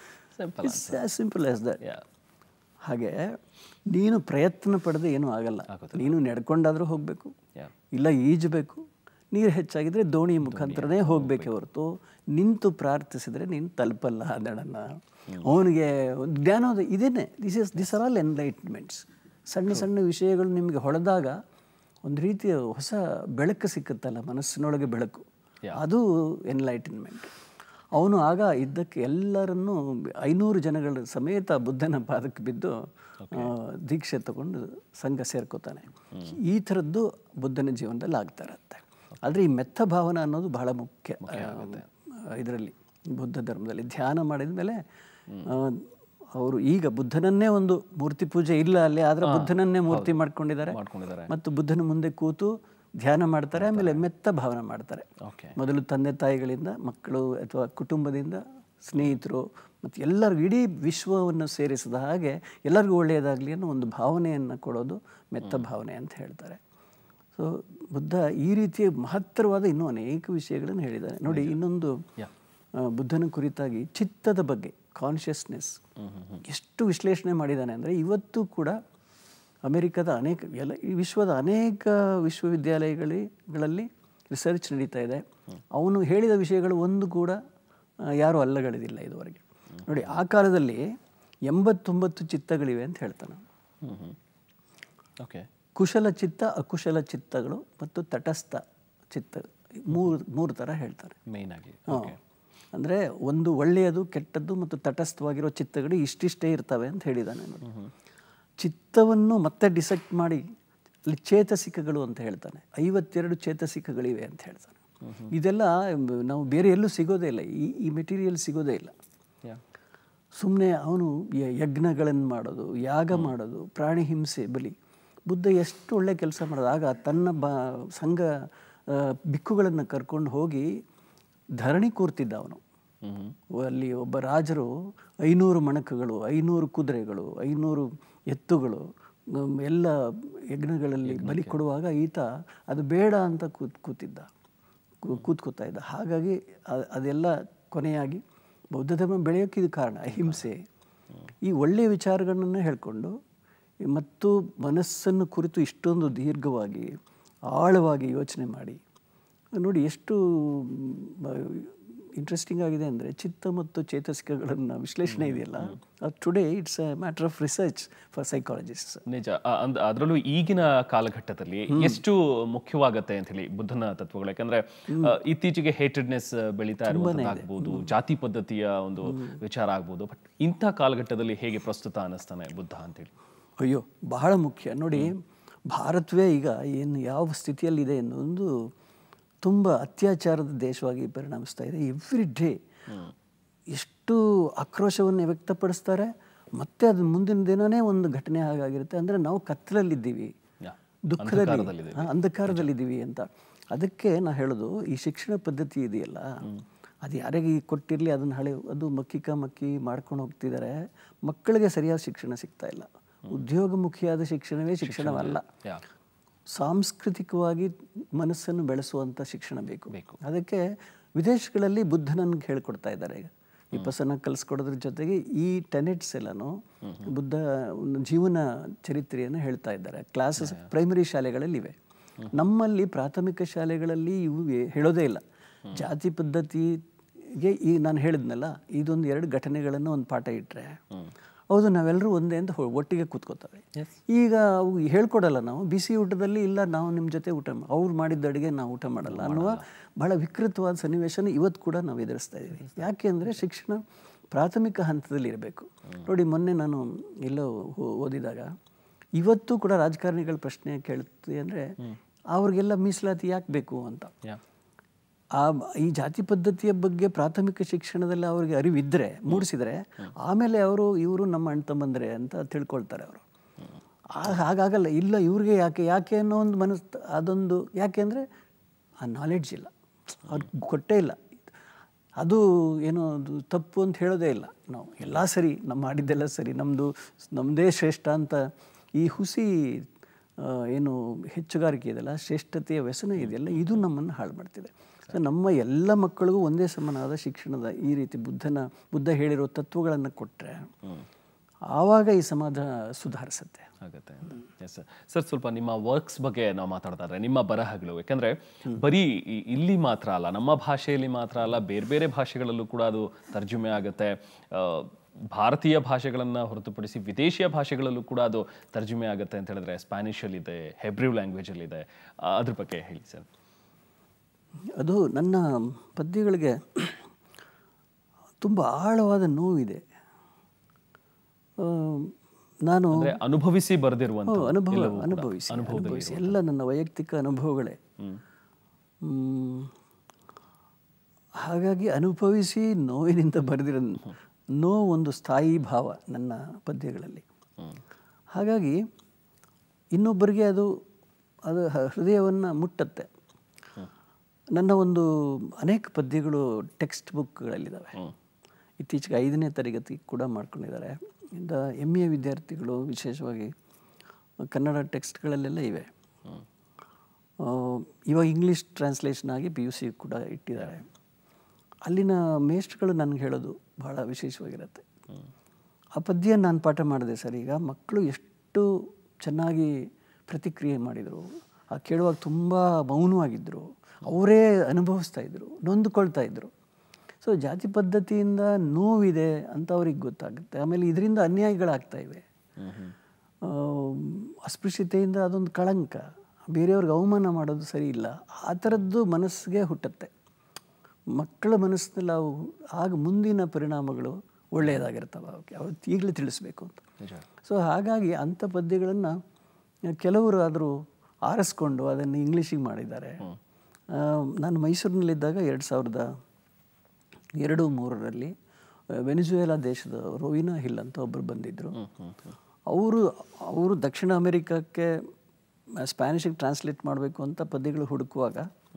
Simple as that. ಹಾಗೆ ನೀನು ಪ್ರಯತ್ನ ಪಡೆದು ಏನೂ ಆಗಲ್ಲ. ನೀನು ನಡ್ಕೊಂಡಾದರೂ ಹೋಗಬೇಕು, ಇಲ್ಲ ಈಜಬೇಕು, ನೀರು ಹೆಚ್ಚಾಗಿದ್ದರೆ ದೋಣಿ ಮುಖಾಂತರನೇ ಹೋಗಬೇಕೆ ಹೊರತು ನಿಂತು ಪ್ರಾರ್ಥಿಸಿದರೆ ನೀನು ತಲುಪಲ್ಲ ಆ ದಡನ. ಅವನಿಗೆ ಜ್ಞಾನ ಇದೇನೆ. This are all enlightenments. ಸಣ್ಣ ಸಣ್ಣ ವಿಷಯಗಳು ನಿಮಗೆ ಹೊಳೆದಾಗ ಒಂದು ರೀತಿಯ ಹೊಸ ಬೆಳಕು ಸಿಕ್ಕುತ್ತಲ್ಲ, ಮನಸ್ಸಿನೊಳಗೆ ಬೆಳಕು, ಅದು ಎನ್ಲೈಟನ್ಮೆಂಟ್. ಅವನು ಆಗ ಇದ್ದಕ್ಕೆ ಎಲ್ಲರನ್ನೂ 500 ಜನಗಳ ಸಮೇತ ಬುದ್ಧನ ಪಾದಕ್ಕೆ ಬಿದ್ದು ದೀಕ್ಷೆ ತಗೊಂಡು ಸಂಘ ಸೇರ್ಕೋತಾನೆ. ಈ ಥರದ್ದು ಬುದ್ಧನ ಜೀವನದಲ್ಲಿ ಆಗ್ತಾ ಇರುತ್ತೆ. ಆದರೆ ಈ ಮೆತ್ತ ಭಾವನ ಅನ್ನೋದು ಬಹಳ ಮುಖ್ಯ ಇದರಲ್ಲಿ, ಬುದ್ಧ ಧರ್ಮದಲ್ಲಿ. ಧ್ಯಾನ ಮಾಡಿದ ಮೇಲೆ ಅವರು ಈಗ ಬುದ್ಧನನ್ನೇ ಒಂದು ಮೂರ್ತಿ ಪೂಜೆ ಇಲ್ಲ ಅಲ್ಲಿ, ಆದರೆ ಬುದ್ಧನನ್ನೇ ಮೂರ್ತಿ ಮಾಡ್ಕೊಂಡಿದ್ದಾರೆ ಮತ್ತು ಬುದ್ಧನ ಮುಂದೆ ಕೂತು ಧ್ಯಾನ ಮಾಡ್ತಾರೆ. ಆಮೇಲೆ ಮೆತ್ತ ಭಾವನೆ ಮಾಡ್ತಾರೆ. ಮೊದಲು ತಂದೆ ತಾಯಿಗಳಿಂದ, ಮಕ್ಕಳು ಅಥವಾ ಕುಟುಂಬದಿಂದ, ಸ್ನೇಹಿತರು, ಮತ್ತು ಎಲ್ಲರಿಗೂ ಇಡೀ ವಿಶ್ವವನ್ನು ಸೇರಿಸಿದ ಹಾಗೆ ಎಲ್ಲರಿಗೂ ಒಳ್ಳೆಯದಾಗಲಿ ಅನ್ನೋ ಒಂದು ಭಾವನೆಯನ್ನು ಕೊಡೋದು ಮೆತ್ತ ಭಾವನೆ ಅಂತ ಹೇಳ್ತಾರೆ. ಸೊ ಬುದ್ಧ ಈ ರೀತಿಯ ಮಹತ್ತರವಾದ ಇನ್ನೂ ಅನೇಕ ವಿಷಯಗಳನ್ನು ಹೇಳಿದ್ದಾನೆ. ನೋಡಿ, ಇನ್ನೊಂದು ಬುದ್ಧನ ಕುರಿತಾಗಿ ಚಿತ್ತದ ಬಗ್ಗೆ, ಕಾನ್ಷಿಯಸ್ನೆಸ್ ಎಷ್ಟು ವಿಶ್ಲೇಷಣೆ ಮಾಡಿದ್ದಾನೆ ಅಂದರೆ, ಇವತ್ತು ಕೂಡ ಅಮೆರಿಕದ ಈ ವಿಶ್ವದ ಅನೇಕ ವಿಶ್ವವಿದ್ಯಾಲಯಗಳಲ್ಲಿ ರಿಸರ್ಚ್ ನಡೀತಾ ಇದೆ. ಅವನು ಹೇಳಿದ ವಿಷಯಗಳು ಒಂದು ಕೂಡ ಯಾರೂ ಅಲ್ಲಗಳಿದಿಲ್ಲ ಇದುವರೆಗೆ. ನೋಡಿ, ಆ ಕಾಲದಲ್ಲಿ 89 ಚಿತ್ತಗಳಿವೆ ಅಂತ ಹೇಳ್ತಾನೆ. ಕುಶಲ ಚಿತ್ತ, ಅಕುಶಲ ಚಿತ್ತಗಳು ಮತ್ತು ತಟಸ್ಥ ಚಿತ್ತ, ಮೂರು ಥರ ಹೇಳ್ತಾರೆ ಮೇನ್ ಆಗಿ. ಅಂದರೆ ಒಂದು ಒಳ್ಳೆಯದು, ಕೆಟ್ಟದ್ದು ಮತ್ತು ತಟಸ್ಥವಾಗಿರೋ ಚಿತ್ತಗಳು ಇಷ್ಟಿಷ್ಟೇ ಇರ್ತವೆ ಅಂತ ಹೇಳಿದ್ದಾನೆ. ನೋಡಿ, ಚಿತ್ತವನ್ನು ಮತ್ತೆ ಡಿಸೆಕ್ಟ್ ಮಾಡಿ ಅಲ್ಲಿ ಚೇತಸಿಕಗಳು ಅಂತ ಹೇಳ್ತಾನೆ. 52 ಚೇತಸಿಕಗಳಿವೆ ಅಂತ ಹೇಳ್ತಾನೆ. ಇದೆಲ್ಲ ನಾವು ಬೇರೆ ಎಲ್ಲೂ ಸಿಗೋದೇ ಇಲ್ಲ, ಈ ಮೆಟೀರಿಯಲ್ ಸಿಗೋದೇ ಇಲ್ಲ. ಸುಮ್ಮನೆ ಅವನು ಯಜ್ಞಗಳನ್ನು ಮಾಡೋದು, ಯಾಗ ಮಾಡೋದು, ಪ್ರಾಣಿ ಹಿಂಸೆ, ಬಲಿ. ಬುದ್ಧ ಎಷ್ಟು ಒಳ್ಳೆ ಕೆಲಸ ಮಾಡೋದು. ಆಗ ತನ್ನ ಸಂಘ ಬಿಕ್ಕುಗಳನ್ನು ಕರ್ಕೊಂಡು ಹೋಗಿ ಧರಣಿ ಕೂರ್ತಿದ್ದ ಅವನು. ಅಲ್ಲಿ ಒಬ್ಬ ರಾಜರು 500 ಮಣಕಗಳು, 500 ಕುದುರೆಗಳು, 500 ಎತ್ತುಗಳು ಎಲ್ಲ ಯಜ್ಞಗಳಲ್ಲಿ ಬಲಿ ಕೊಡುವಾಗ ಈತ ಅದು ಬೇಡ ಅಂತ ಕೂತ್ಕೋತಾ ಇದ್ದ. ಹಾಗಾಗಿ ಅದೆಲ್ಲ ಕೊನೆಯಾಗಿ ಬೌದ್ಧ ಧರ್ಮ ಬೆಳೆಯೋಕ್ಕೆ ಇದು ಕಾರಣ. ಅಹಿಂಸೆ, ಈ ಒಳ್ಳೆಯ ವಿಚಾರಗಳನ್ನು ಹೇಳ್ಕೊಂಡು ಮತ್ತು ಮನಸ್ಸನ್ನು ಕುರಿತು ಇಷ್ಟೊಂದು ದೀರ್ಘವಾಗಿ ಆಳವಾಗಿ ಯೋಚನೆ ಮಾಡಿ ನೋಡಿ, ಎಷ್ಟು ಇಂಟ್ರೆಸ್ಟಿಂಗ್ ಆಗಿದೆ ಅಂದರೆ ಚಿತ್ತ ಮತ್ತು ಚೇತಸಿಕಗಳನ್ನು ವಿಶ್ಲೇಷಣೆ ಇದೆಯಲ್ಲ, today it's a matter of research for psychologists. ನಿಜ. ಅದರಲ್ಲೂ ಈಗಿನ ಕಾಲಘಟ್ಟದಲ್ಲಿ ಎಷ್ಟು ಮುಖ್ಯವಾಗತ್ತೆ ಅಂತ ಹೇಳಿ ಬುದ್ಧನ ತತ್ವಗಳು. ಯಾಕಂದ್ರೆ ಇತ್ತೀಚೆಗೆ ಹೇಟೆಡ್ನೆಸ್ ಬೆಳೀತಾ ಇರುವಂತದ್ದಾಗ್ಬೋದು, ಜಾತಿ ಪದ್ಧತಿಯ ಒಂದು ವಿಚಾರ ಆಗ್ಬೋದು. ಬಟ್ ಇಂಥ ಕಾಲಘಟ್ಟದಲ್ಲಿ ಹೇಗೆ ಪ್ರಸ್ತುತ ಅನ್ನಿಸ್ತಾನೆ ಬುದ್ಧ ಅಂತೇಳಿ? ಅಯ್ಯೋ, ಬಹಳ ಮುಖ್ಯ. ನೋಡಿ, ಭಾರತವೇ ಈಗ ಯಾವ ಸ್ಥಿತಿಯಲ್ಲಿದೆ ಅನ್ನೋದು ತುಂಬ ಅತ್ಯಾಚಾರದ ದೇಶವಾಗಿ ಪರಿಣಮಿಸ್ತಾ ಇದೆ. ಎವ್ರಿ ಡೇ ಎಷ್ಟು ಆಕ್ರೋಶವನ್ನು ವ್ಯಕ್ತಪಡಿಸ್ತಾರೆ, ಮತ್ತು ಅದು ಮುಂದಿನ ದಿನವೇ ಒಂದು ಘಟನೆ ಹಾಗಾಗಿರುತ್ತೆ. ಅಂದರೆ ನಾವು ಕತ್ತಲಲ್ಲಿದ್ದೀವಿ, ದುಃಖದಲ್ಲಿ, ಅಂಧಕಾರದಲ್ಲಿದ್ದೀವಿ ಅಂತ. ಅದಕ್ಕೆ ನಾ ಹೇಳೋದು, ಈ ಶಿಕ್ಷಣ ಪದ್ಧತಿ ಇದೆಯಲ್ಲ, ಅದು ಯಾರಿಗೆ ಕೊಟ್ಟಿರಲಿ ಅದನ್ನು ಅದು ಮಕ್ಕಿ ಮಾಡ್ಕೊಂಡು ಹೋಗ್ತಿದ್ದಾರೆ. ಮಕ್ಕಳಿಗೆ ಸರಿಯಾದ ಶಿಕ್ಷಣ ಸಿಗ್ತಾ ಇಲ್ಲ. ಉದ್ಯೋಗಮುಖಿಯಾದ ಶಿಕ್ಷಣವೇ ಶಿಕ್ಷಣವಲ್ಲ, ಸಾಂಸ್ಕೃತಿಕವಾಗಿ ಮನಸ್ಸನ್ನು ಬೆಳೆಸುವಂಥ ಶಿಕ್ಷಣ ಬೇಕು. ಅದಕ್ಕೆ ವಿದೇಶಗಳಲ್ಲಿ ಬುದ್ಧನನ್ನು ಹೇಳ್ಕೊಡ್ತಾ ಇದ್ದಾರೆ. ಈಗ ವಿಪಸ್ಸನ ಕಲಿಸ್ಕೊಡೋದ್ರ ಜೊತೆಗೆ ಈ ಟೆನೆಟ್ಸ್ ಎಲ್ಲನೂ ಬುದ್ಧ ಜೀವನ ಚರಿತ್ರೆಯನ್ನು ಹೇಳ್ತಾ ಇದ್ದಾರೆ. ಕ್ಲಾಸಸ್ ಪ್ರೈಮರಿ ಶಾಲೆಗಳಲ್ಲಿವೆ. ನಮ್ಮಲ್ಲಿ ಪ್ರಾಥಮಿಕ ಶಾಲೆಗಳಲ್ಲಿ ಇವು ಹೇಳೋದೇ ಇಲ್ಲ. ಜಾತಿ ಪದ್ಧತಿಗೆ ಈ ನಾನು ಹೇಳಿದ್ನಲ್ಲ, ಇದೊಂದು 2 ಘಟನೆಗಳನ್ನು ಒಂದು ಪಾಠ ಇಟ್ಟರೆ ಹೌದು ನಾವೆಲ್ಲರೂ ಒಂದೇ ಅಂತ ಒಟ್ಟಿಗೆ ಕೂತ್ಕೋತವೆ. ಈಗ ಅವು ಹೇಳ್ಕೊಡಲ್ಲ. ನಾವು ಬಿಸಿ ಊಟದಲ್ಲಿ ಇಲ್ಲ, ನಾವು ನಿಮ್ಮ ಜೊತೆ ಊಟ ಅವ್ರು ಮಾಡಿದ್ದ ಅಡುಗೆ ನಾವು ಊಟ ಮಾಡಲ್ಲ ಅನ್ನುವ ಬಹಳ ವಿಕೃತವಾದ ಸನ್ನಿವೇಶನ ಇವತ್ತು ಕೂಡ ನಾವು ಎದುರಿಸ್ತಾ ಇದ್ದೀವಿ. ಯಾಕೆ ಅಂದರೆ ಶಿಕ್ಷಣ ಪ್ರಾಥಮಿಕ ಹಂತದಲ್ಲಿ ಇರಬೇಕು. ನೋಡಿ, ಮೊನ್ನೆ ನಾನು ಎಲ್ಲೋ ಓದಿದಾಗ ಇವತ್ತು ಕೂಡ ರಾಜಕಾರಣಿಗಳ ಪ್ರಶ್ನೆ ಕೇಳ್ತೀವಿ ಅಂದರೆ ಅವ್ರಿಗೆಲ್ಲ ಮೀಸಲಾತಿ ಯಾಕೆ ಬೇಕು ಅಂತ. ಈ ಜಾತಿ ಪದ್ಧತಿಯ ಬಗ್ಗೆ ಪ್ರಾಥಮಿಕ ಶಿಕ್ಷಣದಲ್ಲಿ ಅವ್ರಿಗೆ ಅರಿವಿದ್ದರೆ, ಮೂಡಿಸಿದರೆ, ಆಮೇಲೆ ಇವರು ನಮ್ಮ ಅಣ್ಣ ತಮ್ಮಂದ್ರೆ ಅಂತ ತಿಳ್ಕೊಳ್ತಾರೆ ಅವರು. ಹಾಗಾಗಲ್ಲ. ಇಲ್ಲ, ಇವ್ರಿಗೆ ಯಾಕೆ ಅನ್ನೋ ಒಂದು ಅದೊಂದು ಯಾಕೆ ಅಂದರೆ ಆ ನಾಲೆಡ್ಜ್ ಇಲ್ಲ, ಅವ್ರಿಗೆ ಕೊಟ್ಟೇ ಇಲ್ಲ. ಅದು ಏನೋ ಅದು ತಪ್ಪು ಅಂತ ಹೇಳೋದೇ ಇಲ್ಲ. ನಾವು ಎಲ್ಲ ಸರಿ, ನಮ್ಮ ಮಾಡಿದ್ದೆಲ್ಲ ಸರಿ, ನಮ್ಮದೇ ಶ್ರೇಷ್ಠ ಅಂತ ಈ ಹುಸಿ ಏನು ಹೆಚ್ಚುಗಾರಿಕೆ ಇದೆಯಲ್ಲ, ಶ್ರೇಷ್ಠತೆಯ ವ್ಯಸನ ಇದೆಯಲ್ಲ, ಇದು ನಮ್ಮನ್ನು ಹಾಳು ಮಾಡ್ತಿದೆ. ನಮ್ಮ ಎಲ್ಲ ಮಕ್ಕಳಿಗೂ ಒಂದೇ ಸಮನಾದ ಶಿಕ್ಷಣದ ಈ ರೀತಿ ಬುದ್ಧ ಹೇಳಿರೋ ತತ್ವಗಳನ್ನು ಕೊಟ್ಟರೆ ಆವಾಗ ಈ ಸಮಾಜ ಸುಧಾರಿಸುತ್ತೆ ಆಗುತ್ತೆ. ಎಸ್ ಸರ್, ಸ್ವಲ್ಪ ನಿಮ್ಮ ವರ್ಕ್ಸ್ ಬಗ್ಗೆ ನಾವು ಮಾತಾಡ್ತಾರೆ. ನಿಮ್ಮ ಬರಹಗಳು, ಯಾಕಂದರೆ ಬರೀ ಇಲ್ಲಿ ಮಾತ್ರ ಅಲ್ಲ, ನಮ್ಮ ಭಾಷೆಯಲ್ಲಿ ಮಾತ್ರ ಅಲ್ಲ, ಬೇರೆ ಬೇರೆ ಭಾಷೆಗಳಲ್ಲೂ ಕೂಡ ಅದು ತರ್ಜುಮೆ ಆಗುತ್ತೆ. ಭಾರತೀಯ ಭಾಷೆಗಳನ್ನು ಹೊರತುಪಡಿಸಿ ವಿದೇಶಿಯ ಭಾಷೆಗಳಲ್ಲೂ ಕೂಡ ಅದು ತರ್ಜುಮೆ ಆಗುತ್ತೆ ಅಂತ ಹೇಳಿದ್ರೆ, ಸ್ಪ್ಯಾನಿಷಲ್ಲಿದೆ, ಹೆಬ್ರಿವ್ ಲ್ಯಾಂಗ್ವೇಜಲ್ಲಿದೆ. ಅದ್ರ ಬಗ್ಗೆ ಹೇಳಿ ಸರ್. ಅದು ನನ್ನ ಪದ್ಯಗಳಿಗೆ ತುಂಬ ಆಳವಾದ ನೋವಿದೆ. ನಾನು ಅನುಭವಿಸಿ ಬರೆದಿರುವಂಥ ಅನುಭವಿಸಿ ಎಲ್ಲ ನನ್ನ ವೈಯಕ್ತಿಕ ಅನುಭವಗಳೇ. ಹಾಗಾಗಿ ಅನುಭವಿಸಿ ನೋವಿನಿಂದ ಬರೆದಿರೋ ನೋವು ಒಂದು ಸ್ಥಾಯಿ ಭಾವ ನನ್ನ ಪದ್ಯಗಳಲ್ಲಿ. ಹಾಗಾಗಿ ಇನ್ನೊಬ್ಬರಿಗೆ ಅದು ಹೃದಯವನ್ನು ಮುಟ್ಟತ್ತೆ. ನನ್ನ ಅನೇಕ ಪದ್ಯಗಳು ಟೆಕ್ಸ್ಟ್ ಬುಕ್ಗಳಲ್ಲಿದ್ದಾವೆ. ಇತ್ತೀಚೆಗೆ 5ನೇ ತರಗತಿ ಕೂಡ ಮಾಡ್ಕೊಂಡಿದ್ದಾರೆ. ಇಂದ MA ವಿದ್ಯಾರ್ಥಿಗಳು ವಿಶೇಷವಾಗಿ ಕನ್ನಡ ಟೆಕ್ಸ್ಟ್ಗಳಲ್ಲೆಲ್ಲ ಇವೆ. ಇವಾಗ ಇಂಗ್ಲೀಷ್ ಟ್ರಾನ್ಸ್ಲೇಷನ್ ಆಗಿ PUC ಕೂಡ ಇಟ್ಟಿದ್ದಾರೆ. ಅಲ್ಲಿನ ಮೇಷ್ಟ್ರುಗಳು ನನಗೆ ಹೇಳೋದು ಭಾಳ ವಿಶೇಷವಾಗಿರುತ್ತೆ. ಆ ಪದ್ಯ ನಾನು ಪಾಠ ಮಾಡಿದೆ ಸರ್. ಈಗ ಮಕ್ಕಳು ಎಷ್ಟು ಚೆನ್ನಾಗಿ ಪ್ರತಿಕ್ರಿಯೆ ಮಾಡಿದರು, ಆ ಕೇಳುವಾಗ ತುಂಬ ಮೌನವಾಗಿದ್ದರು, ಅವರೇ ಅನುಭವಿಸ್ತಾ ಇದ್ದರು, ನೊಂದುಕೊಳ್ತಾ ಇದ್ದರು. ಸೊ ಜಾತಿ ಪದ್ಧತಿಯಿಂದ ನೋವಿದೆ ಅಂತ ಅವ್ರಿಗೆ ಗೊತ್ತಾಗುತ್ತೆ. ಆಮೇಲೆ ಇದರಿಂದ ಅನ್ಯಾಯಗಳಾಗ್ತಾಯಿವೆ. ಅಸ್ಪೃಶ್ಯತೆಯಿಂದ ಅದೊಂದು ಕಳಂಕ, ಬೇರೆಯವ್ರಿಗೆ ಅವಮಾನ ಮಾಡೋದು ಸರಿ ಇಲ್ಲ, ಆ ಥರದ್ದು ಮನಸ್ಸಿಗೆ ಹುಟ್ಟುತ್ತೆ ಮಕ್ಕಳ ಮನಸ್ಸಿನಲ್ಲಿ. ಅವು ಆಗ ಮುಂದಿನ ಪರಿಣಾಮಗಳು ಒಳ್ಳೆಯದಾಗಿರ್ತವೆ. ಅವತ್ತು ಈಗಲೇ ತಿಳಿಸ್ಬೇಕು ಅಂತ. ಸೊ ಹಾಗಾಗಿ ಅಂಥ ಪದ್ಯಗಳನ್ನು ಕೆಲವರು ಆದರೂ ಆರಿಸ್ಕೊಂಡು ಅದನ್ನು ಇಂಗ್ಲೀಷಿಗೆ ಮಾಡಿದ್ದಾರೆ. ನಾನು ಮೈಸೂರಿನಲ್ಲಿದ್ದಾಗ 2002-03ರಲ್ಲಿ ವೆನಿಜುವೆಲಾ ದೇಶದ ರೋವಿನಾ ಹಿಲ್ ಅಂತ ಒಬ್ಬರು ಬಂದಿದ್ದರು. ಅವರು ದಕ್ಷಿಣ ಅಮೆರಿಕಕ್ಕೆ ಸ್ಪ್ಯಾನಿಷಿಗೆ ಟ್ರಾನ್ಸ್ಲೇಟ್ ಮಾಡಬೇಕು ಅಂತ ಪದ್ಯಗಳು ಹುಡುಕುವಾಗ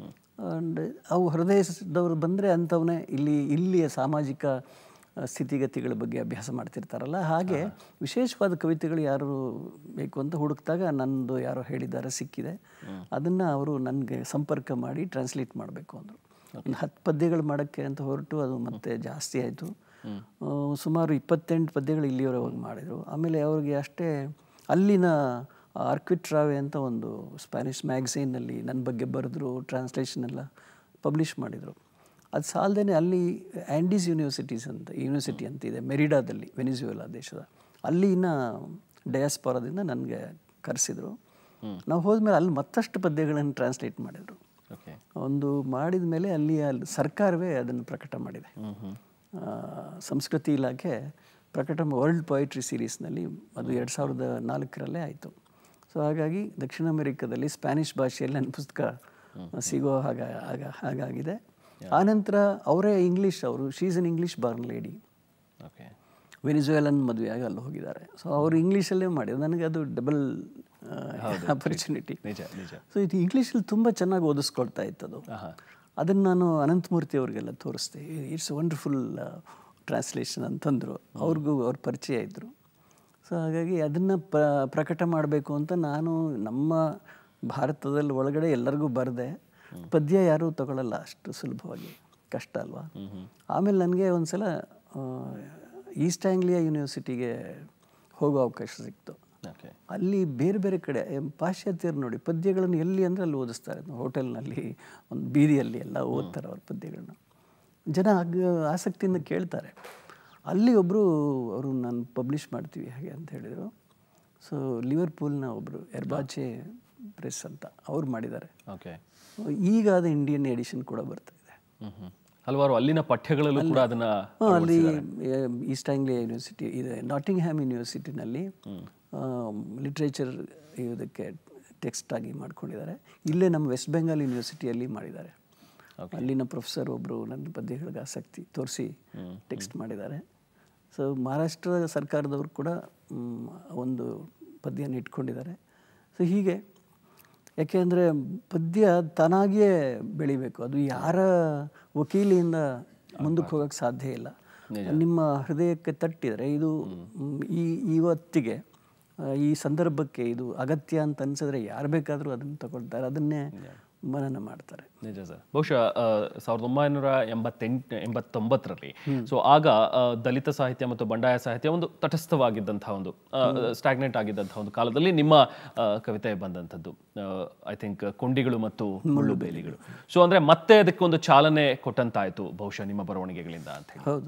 ಅವು ಹೊರದೇಶದವರು ಬಂದರೆ ಅಂಥವನ್ನೇ ಇಲ್ಲಿಯ ಸಾಮಾಜಿಕ ಸ್ಥಿತಿಗತಿಗಳ ಬಗ್ಗೆ ಅಭ್ಯಾಸ ಮಾಡ್ತಿರ್ತಾರಲ್ಲ, ಹಾಗೆ ವಿಶೇಷವಾದ ಕವಿತೆಗಳು ಯಾರು ಬೇಕು ಅಂತ ಹುಡುಕಿದಾಗ ನನ್ನದು ಯಾರೋ ಹೇಳಿದ್ದಾರೆ, ಸಿಕ್ಕಿದೆ. ಅದನ್ನು ಅವರು ನನಗೆ ಸಂಪರ್ಕ ಮಾಡಿ ಟ್ರಾನ್ಸ್ಲೇಟ್ ಮಾಡಬೇಕು ಅಂದರು. ಒಂದು 10 ಪದ್ಯಗಳು ಮಾಡೋಕ್ಕೆ ಅಂತ ಹೊರಟು ಅದು ಮತ್ತೆ ಜಾಸ್ತಿ ಆಯಿತು. ಸುಮಾರು 28 ಪದ್ಯಗಳು ಇಲ್ಲಿಯವರೆಗೆ ಮಾಡಿದರು. ಆಮೇಲೆ ಅವ್ರಿಗೆ ಅಷ್ಟೇ ಅಲ್ಲಿನ ಆರ್ಕ್ವಿಟ್ರಾವೆ ಅಂತ ಒಂದು ಸ್ಪ್ಯಾನಿಷ್ ಮ್ಯಾಗಝೈನಲ್ಲಿ ನನ್ನ ಬಗ್ಗೆ ಬರೆದ್ರು, ಟ್ರಾನ್ಸ್ಲೇಷನ್ ಎಲ್ಲ ಪಬ್ಲಿಷ್ ಮಾಡಿದರು. ಅದು ಸಾಲದೇ ಅಲ್ಲಿ ಆ್ಯಂಡೀಸ್ ಯೂನಿವರ್ಸಿಟಿ ಅಂತ ಇದೆ ಮೆರಿಡಾದಲ್ಲಿ, ವೆನಿಜುವೆಲಾ ದೇಶದ. ಅಲ್ಲಿನ ಡಯಾಸ್ಪೋರಾದಿಂದ ನನಗೆ ಕರೆಸಿದರು. ನಾವು ಹೋದ್ಮೇಲೆ ಅಲ್ಲಿ ಮತ್ತಷ್ಟು ಪದ್ಯಗಳನ್ನು ಟ್ರಾನ್ಸ್ಲೇಟ್ ಮಾಡಿದರು. ಒಂದು ಮಾಡಿದ ಮೇಲೆ ಅಲ್ಲಿ ಸರ್ಕಾರವೇ ಅದನ್ನು ಪ್ರಕಟ ಮಾಡಿದೆ. ಸಂಸ್ಕೃತಿ ಇಲಾಖೆ ಪ್ರಕಟ ವರ್ಲ್ಡ್ ಪೊಯಿಟ್ರಿ ಸೀರೀಸ್ನಲ್ಲಿ ಅದು 2004ರಲ್ಲೇ ಆಯಿತು. ಸೊ ಹಾಗಾಗಿ ದಕ್ಷಿಣ ಅಮೆರಿಕದಲ್ಲಿ ಸ್ಪ್ಯಾನಿಷ್ ಭಾಷೆಯಲ್ಲಿ ನನ್ನ ಪುಸ್ತಕ ಸಿಗೋ ಹಾಗಾಗಿದೆ. ಆನಂತರ ಅವರೇ she is an English born lady, Venezuelan ಮದುವೆಯಾಗಿ ಅಲ್ಲಿ ಹೋಗಿದ್ದಾರೆ. ಸೊ ಅವರು ಇಂಗ್ಲೀಷಲ್ಲೇ ಮಾಡಿದ್ರು. ನನಗೆ ಅದು ಡಬಲ್ ಆಪರ್ಚುನಿಟಿ. ಸೊ ಇದು ಇಂಗ್ಲೀಷಲ್ಲಿ ತುಂಬ ಚೆನ್ನಾಗಿ ಓದಿಸ್ಕೊಳ್ತಾ ಇತ್ತದು. ಅದನ್ನು ನಾನು ಅನಂತಮೂರ್ತಿ ಅವ್ರಿಗೆಲ್ಲ ತೋರಿಸ್ದೆ. ಇಟ್ಸ್ ವಂಡರ್ಫುಲ್ ಟ್ರಾನ್ಸ್ಲೇಷನ್ ಅಂತಂದರು. ಅವ್ರ ಪರಿಚಯ ಇದ್ದರು. ಸೊ ಹಾಗಾಗಿ ಅದನ್ನು ಪ್ರಕಟ ಮಾಡಬೇಕು ಅಂತ ನಾನು ನಮ್ಮ ಭಾರತದಲ್ಲಿ ಒಳಗಡೆ ಎಲ್ಲರಿಗೂ ಬರೆದೆ. ಪದ್ಯ ಯಾರೂ ತಗೊಳ್ಳಲ್ಲ ಅಷ್ಟು ಸುಲಭವಾಗಿ, ಕಷ್ಟ ಅಲ್ವಾ. ಆಮೇಲೆ ನನಗೆ ಒಂದು ಸಲ ಈಸ್ಟ್ ಆಂಗ್ಲಿಯಾ ಯೂನಿವರ್ಸಿಟಿಗೆ ಹೋಗೋ ಅವಕಾಶ ಸಿಕ್ತು. ಅಲ್ಲಿ ಬೇರೆ ಬೇರೆ ಕಡೆ ಪಾಶ್ಚಾತ್ಯರು ನೋಡಿ ಪದ್ಯಗಳನ್ನು ಎಲ್ಲಿ ಅಂದರೆ ಅಲ್ಲಿ ಓದಿಸ್ತಾರೆ. ಹೋಟೆಲ್ನಲ್ಲಿ, ಒಂದು ಬೀದಿಯಲ್ಲಿ ಎಲ್ಲ ಓದ್ತಾರೆ ಅವ್ರ ಪದ್ಯಗಳನ್ನ. ಜನ ಆಸಕ್ತಿಯಿಂದ ಕೇಳ್ತಾರೆ. ಅಲ್ಲಿ ಅವರು ನಾನು ಪಬ್ಲಿಷ್ ಮಾಡ್ತೀವಿ ಹಾಗೆ ಅಂತ ಹೇಳಿದರು. ಸೊ ಲಿವರ್ಪೂಲ್ನ ಒಬ್ಬರು ಎರ್ಬಾಚೆ ಪ್ರೆಸ್ ಅಂತ ಅವ್ರು ಮಾಡಿದ್ದಾರೆ. ಈಗ ಅದು ಇಂಡಿಯನ್ ಎಡಿಷನ್ ಕೂಡ ಬರ್ತಾ ಇದೆ. ಹಲವಾರು ಅಲ್ಲಿನ ಪಠ್ಯಗಳಲ್ಲೂ ಕೂಡ ಅದನ್ನು ಅಲ್ಲಿ ಈಸ್ಟ್ ಆಂಗ್ಲಿಯಾ ಯೂನಿವರ್ಸಿಟಿ ಇದೆ, ನಾಟಿಂಗ್ಹ್ಯಾಮ್ ಯೂನಿವರ್ಸಿಟಿನಲ್ಲಿ ಲಿಟ್ರೇಚರ್ ಇದಕ್ಕೆ ಟೆಕ್ಸ್ಟ್ ಆಗಿ ಮಾಡ್ಕೊಂಡಿದ್ದಾರೆ. ಇಲ್ಲೇ ನಮ್ಮ ವೆಸ್ಟ್ ಬೆಂಗಾಲ್ ಯೂನಿವರ್ಸಿಟಿಯಲ್ಲಿ ಮಾಡಿದ್ದಾರೆ. ಅಲ್ಲಿನ ಪ್ರೊಫೆಸರ್ ಒಬ್ಬರು ನನ್ನ ಪದ್ಯಗಳಿಗೆ ಆಸಕ್ತಿ ತೋರಿಸಿ ಟೆಕ್ಸ್ಟ್ ಮಾಡಿದ್ದಾರೆ. ಸೊ ಮಹಾರಾಷ್ಟ್ರ ಸರ್ಕಾರದವರು ಕೂಡ ಒಂದು ಪದ್ಯನ ಇಟ್ಕೊಂಡಿದ್ದಾರೆ. ಸೊ ಹೀಗೆ ಯಾಕೆಂದರೆ ಪದ್ಯ ತಾನಾಗಿಯೇ ಬೆಳಿಬೇಕು. ಅದು ಯಾರ ವಕೀಲಿಯಿಂದ ಮುಂದಕ್ಕೆ ಹೋಗೋಕ್ಕೆ ಸಾಧ್ಯ ಇಲ್ಲ. ನಿಮ್ಮ ಹೃದಯಕ್ಕೆ ತಟ್ಟಿದರೆ ಇದು ಇವತ್ತಿಗೆ ಈ ಸಂದರ್ಭಕ್ಕೆ ಇದು ಅಗತ್ಯ ಅಂತ ಅನಿಸಿದ್ರೆ ಯಾರು ಬೇಕಾದರೂ ಅದನ್ನು ತಗೊಳ್ತಾರೆ, ಅದನ್ನೇ ಮನನ ಮಾಡ್ತಾರೆ. ನಿಜ ಸರ್. ಬಹುಶಃ 1989ರಲ್ಲಿ ಸೊ ಆಗ ದಲಿತ ಸಾಹಿತ್ಯ ಮತ್ತು ಬಂಡಾಯ ಸಾಹಿತ್ಯ ಒಂದು ತಟಸ್ಥವಾಗಿದ್ದಂತಹ ಒಂದು ಸ್ಟಾಗ್ನೆಂಟ್ ಆಗಿದ್ದಂತಹ ಒಂದು ಕಾಲದಲ್ಲಿ ನಿಮ್ಮ ಕವಿತೆ ಬಂದಂಥದ್ದು. ಐ ಥಿಂಕ್ ಕೊಂಡಿಗಳು ಮತ್ತು ಮುಳ್ಳು ಬೇಲಿಗಳು. ಸೊ ಅಂದರೆ ಮತ್ತೆ ಅದಕ್ಕೆ ಒಂದು ಚಾಲನೆ ಕೊಟ್ಟಂತಾಯಿತು ಬಹುಶಃ ನಿಮ್ಮ ಬರವಣಿಗೆಗಳಿಂದ ಅಂತ ಹೇಳಿ. ಹೌದು.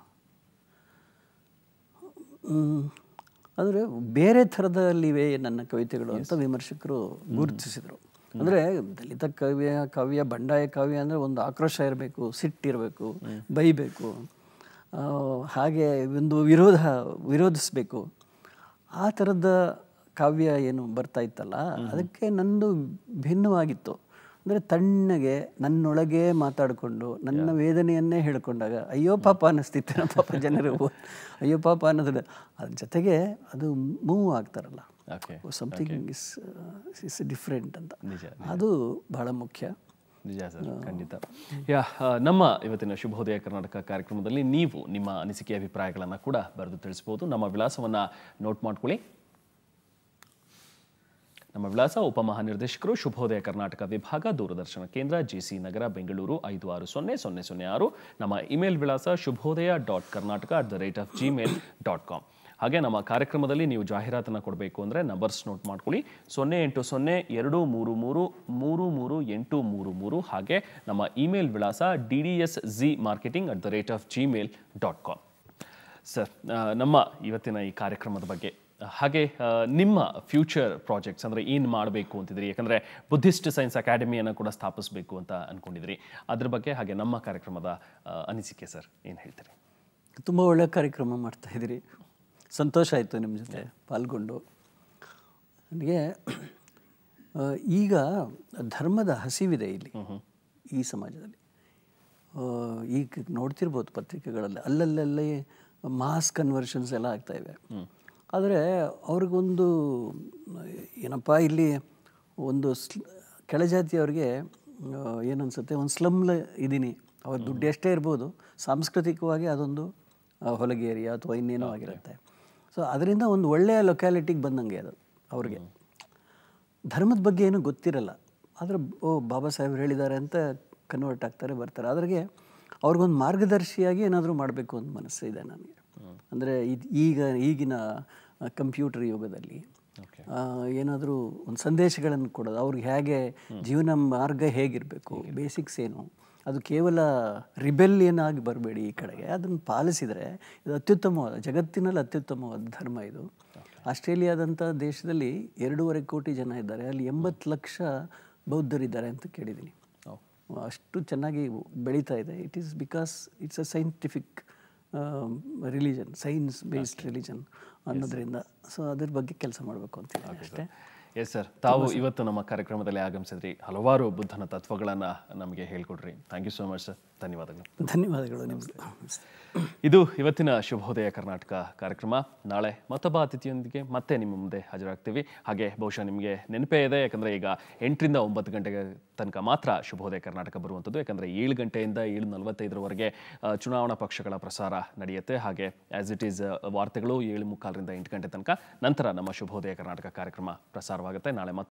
ಅಂದರೆ ಬೇರೆ ಥರದಲ್ಲಿವೆ ನನ್ನ ಕವಿತೆಗಳು ಅಂತ ವಿಮರ್ಶಕರು ಗುರುತಿಸಿದರು. ಅಂದರೆ ದಲಿತ ಕಾವ್ಯ ಬಂಡಾಯ ಕಾವ್ಯ ಅಂದರೆ ಒಂದು ಆಕ್ರೋಶ ಇರಬೇಕು, ಸಿಟ್ಟಿರಬೇಕು, ಬೈಬೇಕು, ಹಾಗೆ ಒಂದು ವಿರೋಧಿಸಬೇಕು. ಆ ಥರದ ಕಾವ್ಯ ಏನು ಬರ್ತಾ ಇತ್ತಲ್ಲ, ಅದಕ್ಕೆ ನಂದು ಭಿನ್ನವಾಗಿತ್ತು. ಅಂದರೆ ತಣ್ಣಗೆ ನನ್ನೊಳಗೆ ಮಾತಾಡಿಕೊಂಡು ನನ್ನ ವೇದನೆಯನ್ನೇ ಹೇಳ್ಕೊಂಡಾಗ ಅಯ್ಯೋ ಪಾಪ ಅನ್ನಿಸ್ತಿತ್ತು. ನಮ್ಮ ಪಾಪ ಜನರು ಅಯ್ಯೋ ಪಾಪ ಅನ್ನೋದ್ರ ಜೊತೆಗೆ ಅದು ಮೂವ್ ಆಗ್ತಾರಲ್ಲ, ಸಮಥಿಂಗ್ ಇಸ್ ಡಿಫ್ರೆಂಟ್ ಅಂತ, ಅದು ಬಹಳ ಮುಖ್ಯ. ನಿಜ ಸರ್, ಖಂಡಿತ. ನಮ್ಮ ಇವತ್ತಿನ ಶುಭೋದಯ ಕರ್ನಾಟಕ ಕಾರ್ಯಕ್ರಮದಲ್ಲಿ ನೀವು ನಿಮ್ಮ ಅನಿಸಿಕೆ ಅಭಿಪ್ರಾಯಗಳನ್ನು ಕೂಡ ಬರೆದು ತಿಳಿಸಬಹುದು. ನಮ್ಮ ವಿಳಾಸವನ್ನು ನೋಟ್ ಮಾಡ್ಕೊಳ್ಳಿ. ನಮ್ಮ ವಿಳಾಸ ಉಪಮಹಾನಿರ್ದೇಶಕರು, ಶುಭೋದಯ ಕರ್ನಾಟಕ ವಿಭಾಗ, ದೂರದರ್ಶನ ಕೇಂದ್ರ, JC ನಗರ, ಬೆಂಗಳೂರು 560000. ನಮ್ಮ ಇಮೇಲ್ ವಿಳಾಸ shubhodaya.karnataka@gmail.com. ಹಾಗೆ ನಮ್ಮ ಕಾರ್ಯಕ್ರಮದಲ್ಲಿ ನೀವು ಜಾಹೀರಾತನ್ನು ಕೊಡಬೇಕು ಅಂದರೆ ನಂಬರ್ಸ್ ನೋಟ್ ಮಾಡ್ಕೊಳ್ಳಿ. 08023333833. ಹಾಗೆ ನಮ್ಮ ಇಮೇಲ್ ವಿಳಾಸ ddsmarketing@gmail.com. ಸರ್, ನಮ್ಮ ಇವತ್ತಿನ ಈ ಕಾರ್ಯಕ್ರಮದ ಬಗ್ಗೆ ಹಾಗೆ ನಿಮ್ಮ ಫ್ಯೂಚರ್ ಪ್ರಾಜೆಕ್ಟ್ಸ್ ಅಂದರೆ ಏನು ಮಾಡಬೇಕು ಅಂತಿದ್ರಿ? ಯಾಕಂದರೆ ಬುದ್ಧಿಸ್ಟ್ ಸೈನ್ಸ್ ಅಕಾಡೆಮಿಯನ್ನು ಕೂಡ ಸ್ಥಾಪಿಸಬೇಕು ಅಂತ ಅಂದ್ಕೊಂಡಿದ್ರಿ. ಅದ್ರ ಬಗ್ಗೆ ಹಾಗೆ ನಮ್ಮ ಕಾರ್ಯಕ್ರಮದ ಅನಿಸಿಕೆ ಸರ್, ಏನು ಹೇಳ್ತೀರಿ? ತುಂಬ ಒಳ್ಳೆಯ ಕಾರ್ಯಕ್ರಮ ಮಾಡ್ತಾಯಿದ್ದೀರಿ. ಸಂತೋಷ ಆಯಿತು ನಿಮ್ಮ ಜೊತೆ ಪಾಲ್ಗೊಂಡು. ನನಗೆ ಈಗ ಧರ್ಮದ ಹಸಿವಿದೆ ಇಲ್ಲಿ ಈ ಸಮಾಜದಲ್ಲಿ. ಈಗ ನೋಡ್ತಿರ್ಬೋದು ಪತ್ರಿಕೆಗಳಲ್ಲಿ ಅಲ್ಲಲ್ಲೇ ಮಾಸ್ ಕನ್ವರ್ಷನ್ಸ್ ಎಲ್ಲ ಆಗ್ತಾಯಿವೆ. ಆದರೆ ಅವ್ರಿಗೊಂದು ಏನಪ್ಪ, ಇಲ್ಲಿ ಒಂದು ಕೆಳಜಾತಿಯವ್ರಿಗೆ ಏನನ್ಸುತ್ತೆ, ಒಂದು ಸ್ಲಮ್ಲ ಇದ್ದೀನಿ, ಅವ್ರ ದುಡ್ಡು ಎಷ್ಟೇ ಇರ್ಬೋದು, ಸಾಂಸ್ಕೃತಿಕವಾಗಿ ಅದೊಂದು ಹೊಲಗೆ ಏರಿಯಾ ಅಥವಾ ಇನ್ನೇನೋ ಆಗಿರುತ್ತೆ. ಸೊ ಅದರಿಂದ ಒಂದು ಒಳ್ಳೆಯ ಲೊಕ್ಯಾಲಿಟಿಗೆ ಬಂದಂಗೆ ಅದು ಅವ್ರಿಗೆ. ಧರ್ಮದ ಬಗ್ಗೆ ಏನೂ ಗೊತ್ತಿರಲ್ಲ, ಆದರೆ ಬಾಬಾ ಸಾಹೇಬ್ರು ಹೇಳಿದ್ದಾರೆ ಅಂತ ಕನ್ವರ್ಟ್ ಆಗ್ತಾರೆ, ಬರ್ತಾರೆ. ಅದ್ರಿಗೆ ಅವ್ರಿಗೊಂದು ಮಾರ್ಗದರ್ಶಿಯಾಗಿ ಏನಾದರೂ ಮಾಡಬೇಕು ಅಂತ ಮನಸ್ಸು ಇದೆ ನನಗೆ. ಅಂದರೆ ಈಗಿನ ಕಂಪ್ಯೂಟರ್ ಯುಗದಲ್ಲಿ ಏನಾದರೂ ಒಂದು ಸಂದೇಶಗಳನ್ನು ಕೊಡೋದು, ಅವ್ರಿಗೆ ಹೇಗೆ ಜೀವನ ಮಾರ್ಗ ಹೇಗಿರಬೇಕು, ಬೇಸಿಕ್ಸ್ ಏನು, ಅದು ಕೇವಲ ರಿಬೆಲಿಯನ್ ಆಗಿ ಬರಬೇಡಿ ಈ ಕಡೆಗೆ, ಅದನ್ನು ಪಾಲಿಸಿದರೆ ಇದು ಅತ್ಯುತ್ತಮವಾದ, ಜಗತ್ತಿನಲ್ಲಿ ಅತ್ಯುತ್ತಮವಾದ ಧರ್ಮ ಇದು. ಆಸ್ಟ್ರೇಲಿಯಾದಂಥ ದೇಶದಲ್ಲಿ 2.5 ಕೋಟಿ ಜನ ಇದ್ದಾರೆ, ಅಲ್ಲಿ 80 ಲಕ್ಷ ಬೌದ್ಧರಿದ್ದಾರೆ ಅಂತ ಕೇಳಿದ್ದೀನಿ. ಅಷ್ಟು ಚೆನ್ನಾಗಿ ಬೆಳೀತಾ ಇದೆ. It is because it's a scientific religion, science based religion ಅನ್ನೋದ್ರಿಂದ. ಸೊ ಅದ್ರ ಬಗ್ಗೆ ಕೆಲಸ ಮಾಡಬೇಕು ಅಂತ ಅಷ್ಟೇ. ಎಸ್ ಸರ್, ತಾವು ಇವತ್ತು ನಮ್ಮ ಕಾರ್ಯಕ್ರಮದಲ್ಲಿ ಆಗಮಿಸಿದ್ರಿ, ಹಲವಾರು ಬುದ್ಧನ ತತ್ವಗಳನ್ನು ನಮಗೆ ಹೇಳ್ಕೊಡ್ರಿ. Thank you so much sir, ಧನ್ಯವಾದಗಳು. ಧನ್ಯವಾದಗಳು ನಿಮಗೆ. ಇದು ಇವತ್ತಿನ ಶುಭೋದಯ ಕರ್ನಾಟಕ ಕಾರ್ಯಕ್ರಮ. ನಾಳೆ ಮತ್ತೊಬ್ಬ ಅತಿಥಿಯೊಂದಿಗೆ ಮತ್ತೆ ನಿಮ್ಮ ಮುಂದೆ ಹಾಜರಾಗ್ತೀವಿ. ಹಾಗೆ ಬಹುಶಃ ನಿಮಗೆ ನೆನಪೇ ಇದೆ, ಯಾಕಂದರೆ ಈಗ 8ರಿಂದ 9 ಗಂಟೆಗೆ ತನಕ ಮಾತ್ರ ಶುಭೋದಯ ಕರ್ನಾಟಕ ಬರುವಂಥದ್ದು. ಯಾಕಂದರೆ 7 ಗಂಟೆಯಿಂದ 7:45 ಚುನಾವಣಾ ಪಕ್ಷಗಳ ಪ್ರಸಾರ ನಡೆಯುತ್ತೆ. ಹಾಗೆ ಆ್ಯಸ್ ಇಟ್ ಈಸ್ ವಾರ್ತೆಗಳು 7:45ರಿಂದ 8 ಗಂಟೆ ತನಕ. ನಂತರ ನಮ್ಮ ಶುಭೋದಯ ಕರ್ನಾಟಕ ಕಾರ್ಯಕ್ರಮ ಪ್ರಸಾರವಾಗುತ್ತೆ. ನಾಳೆ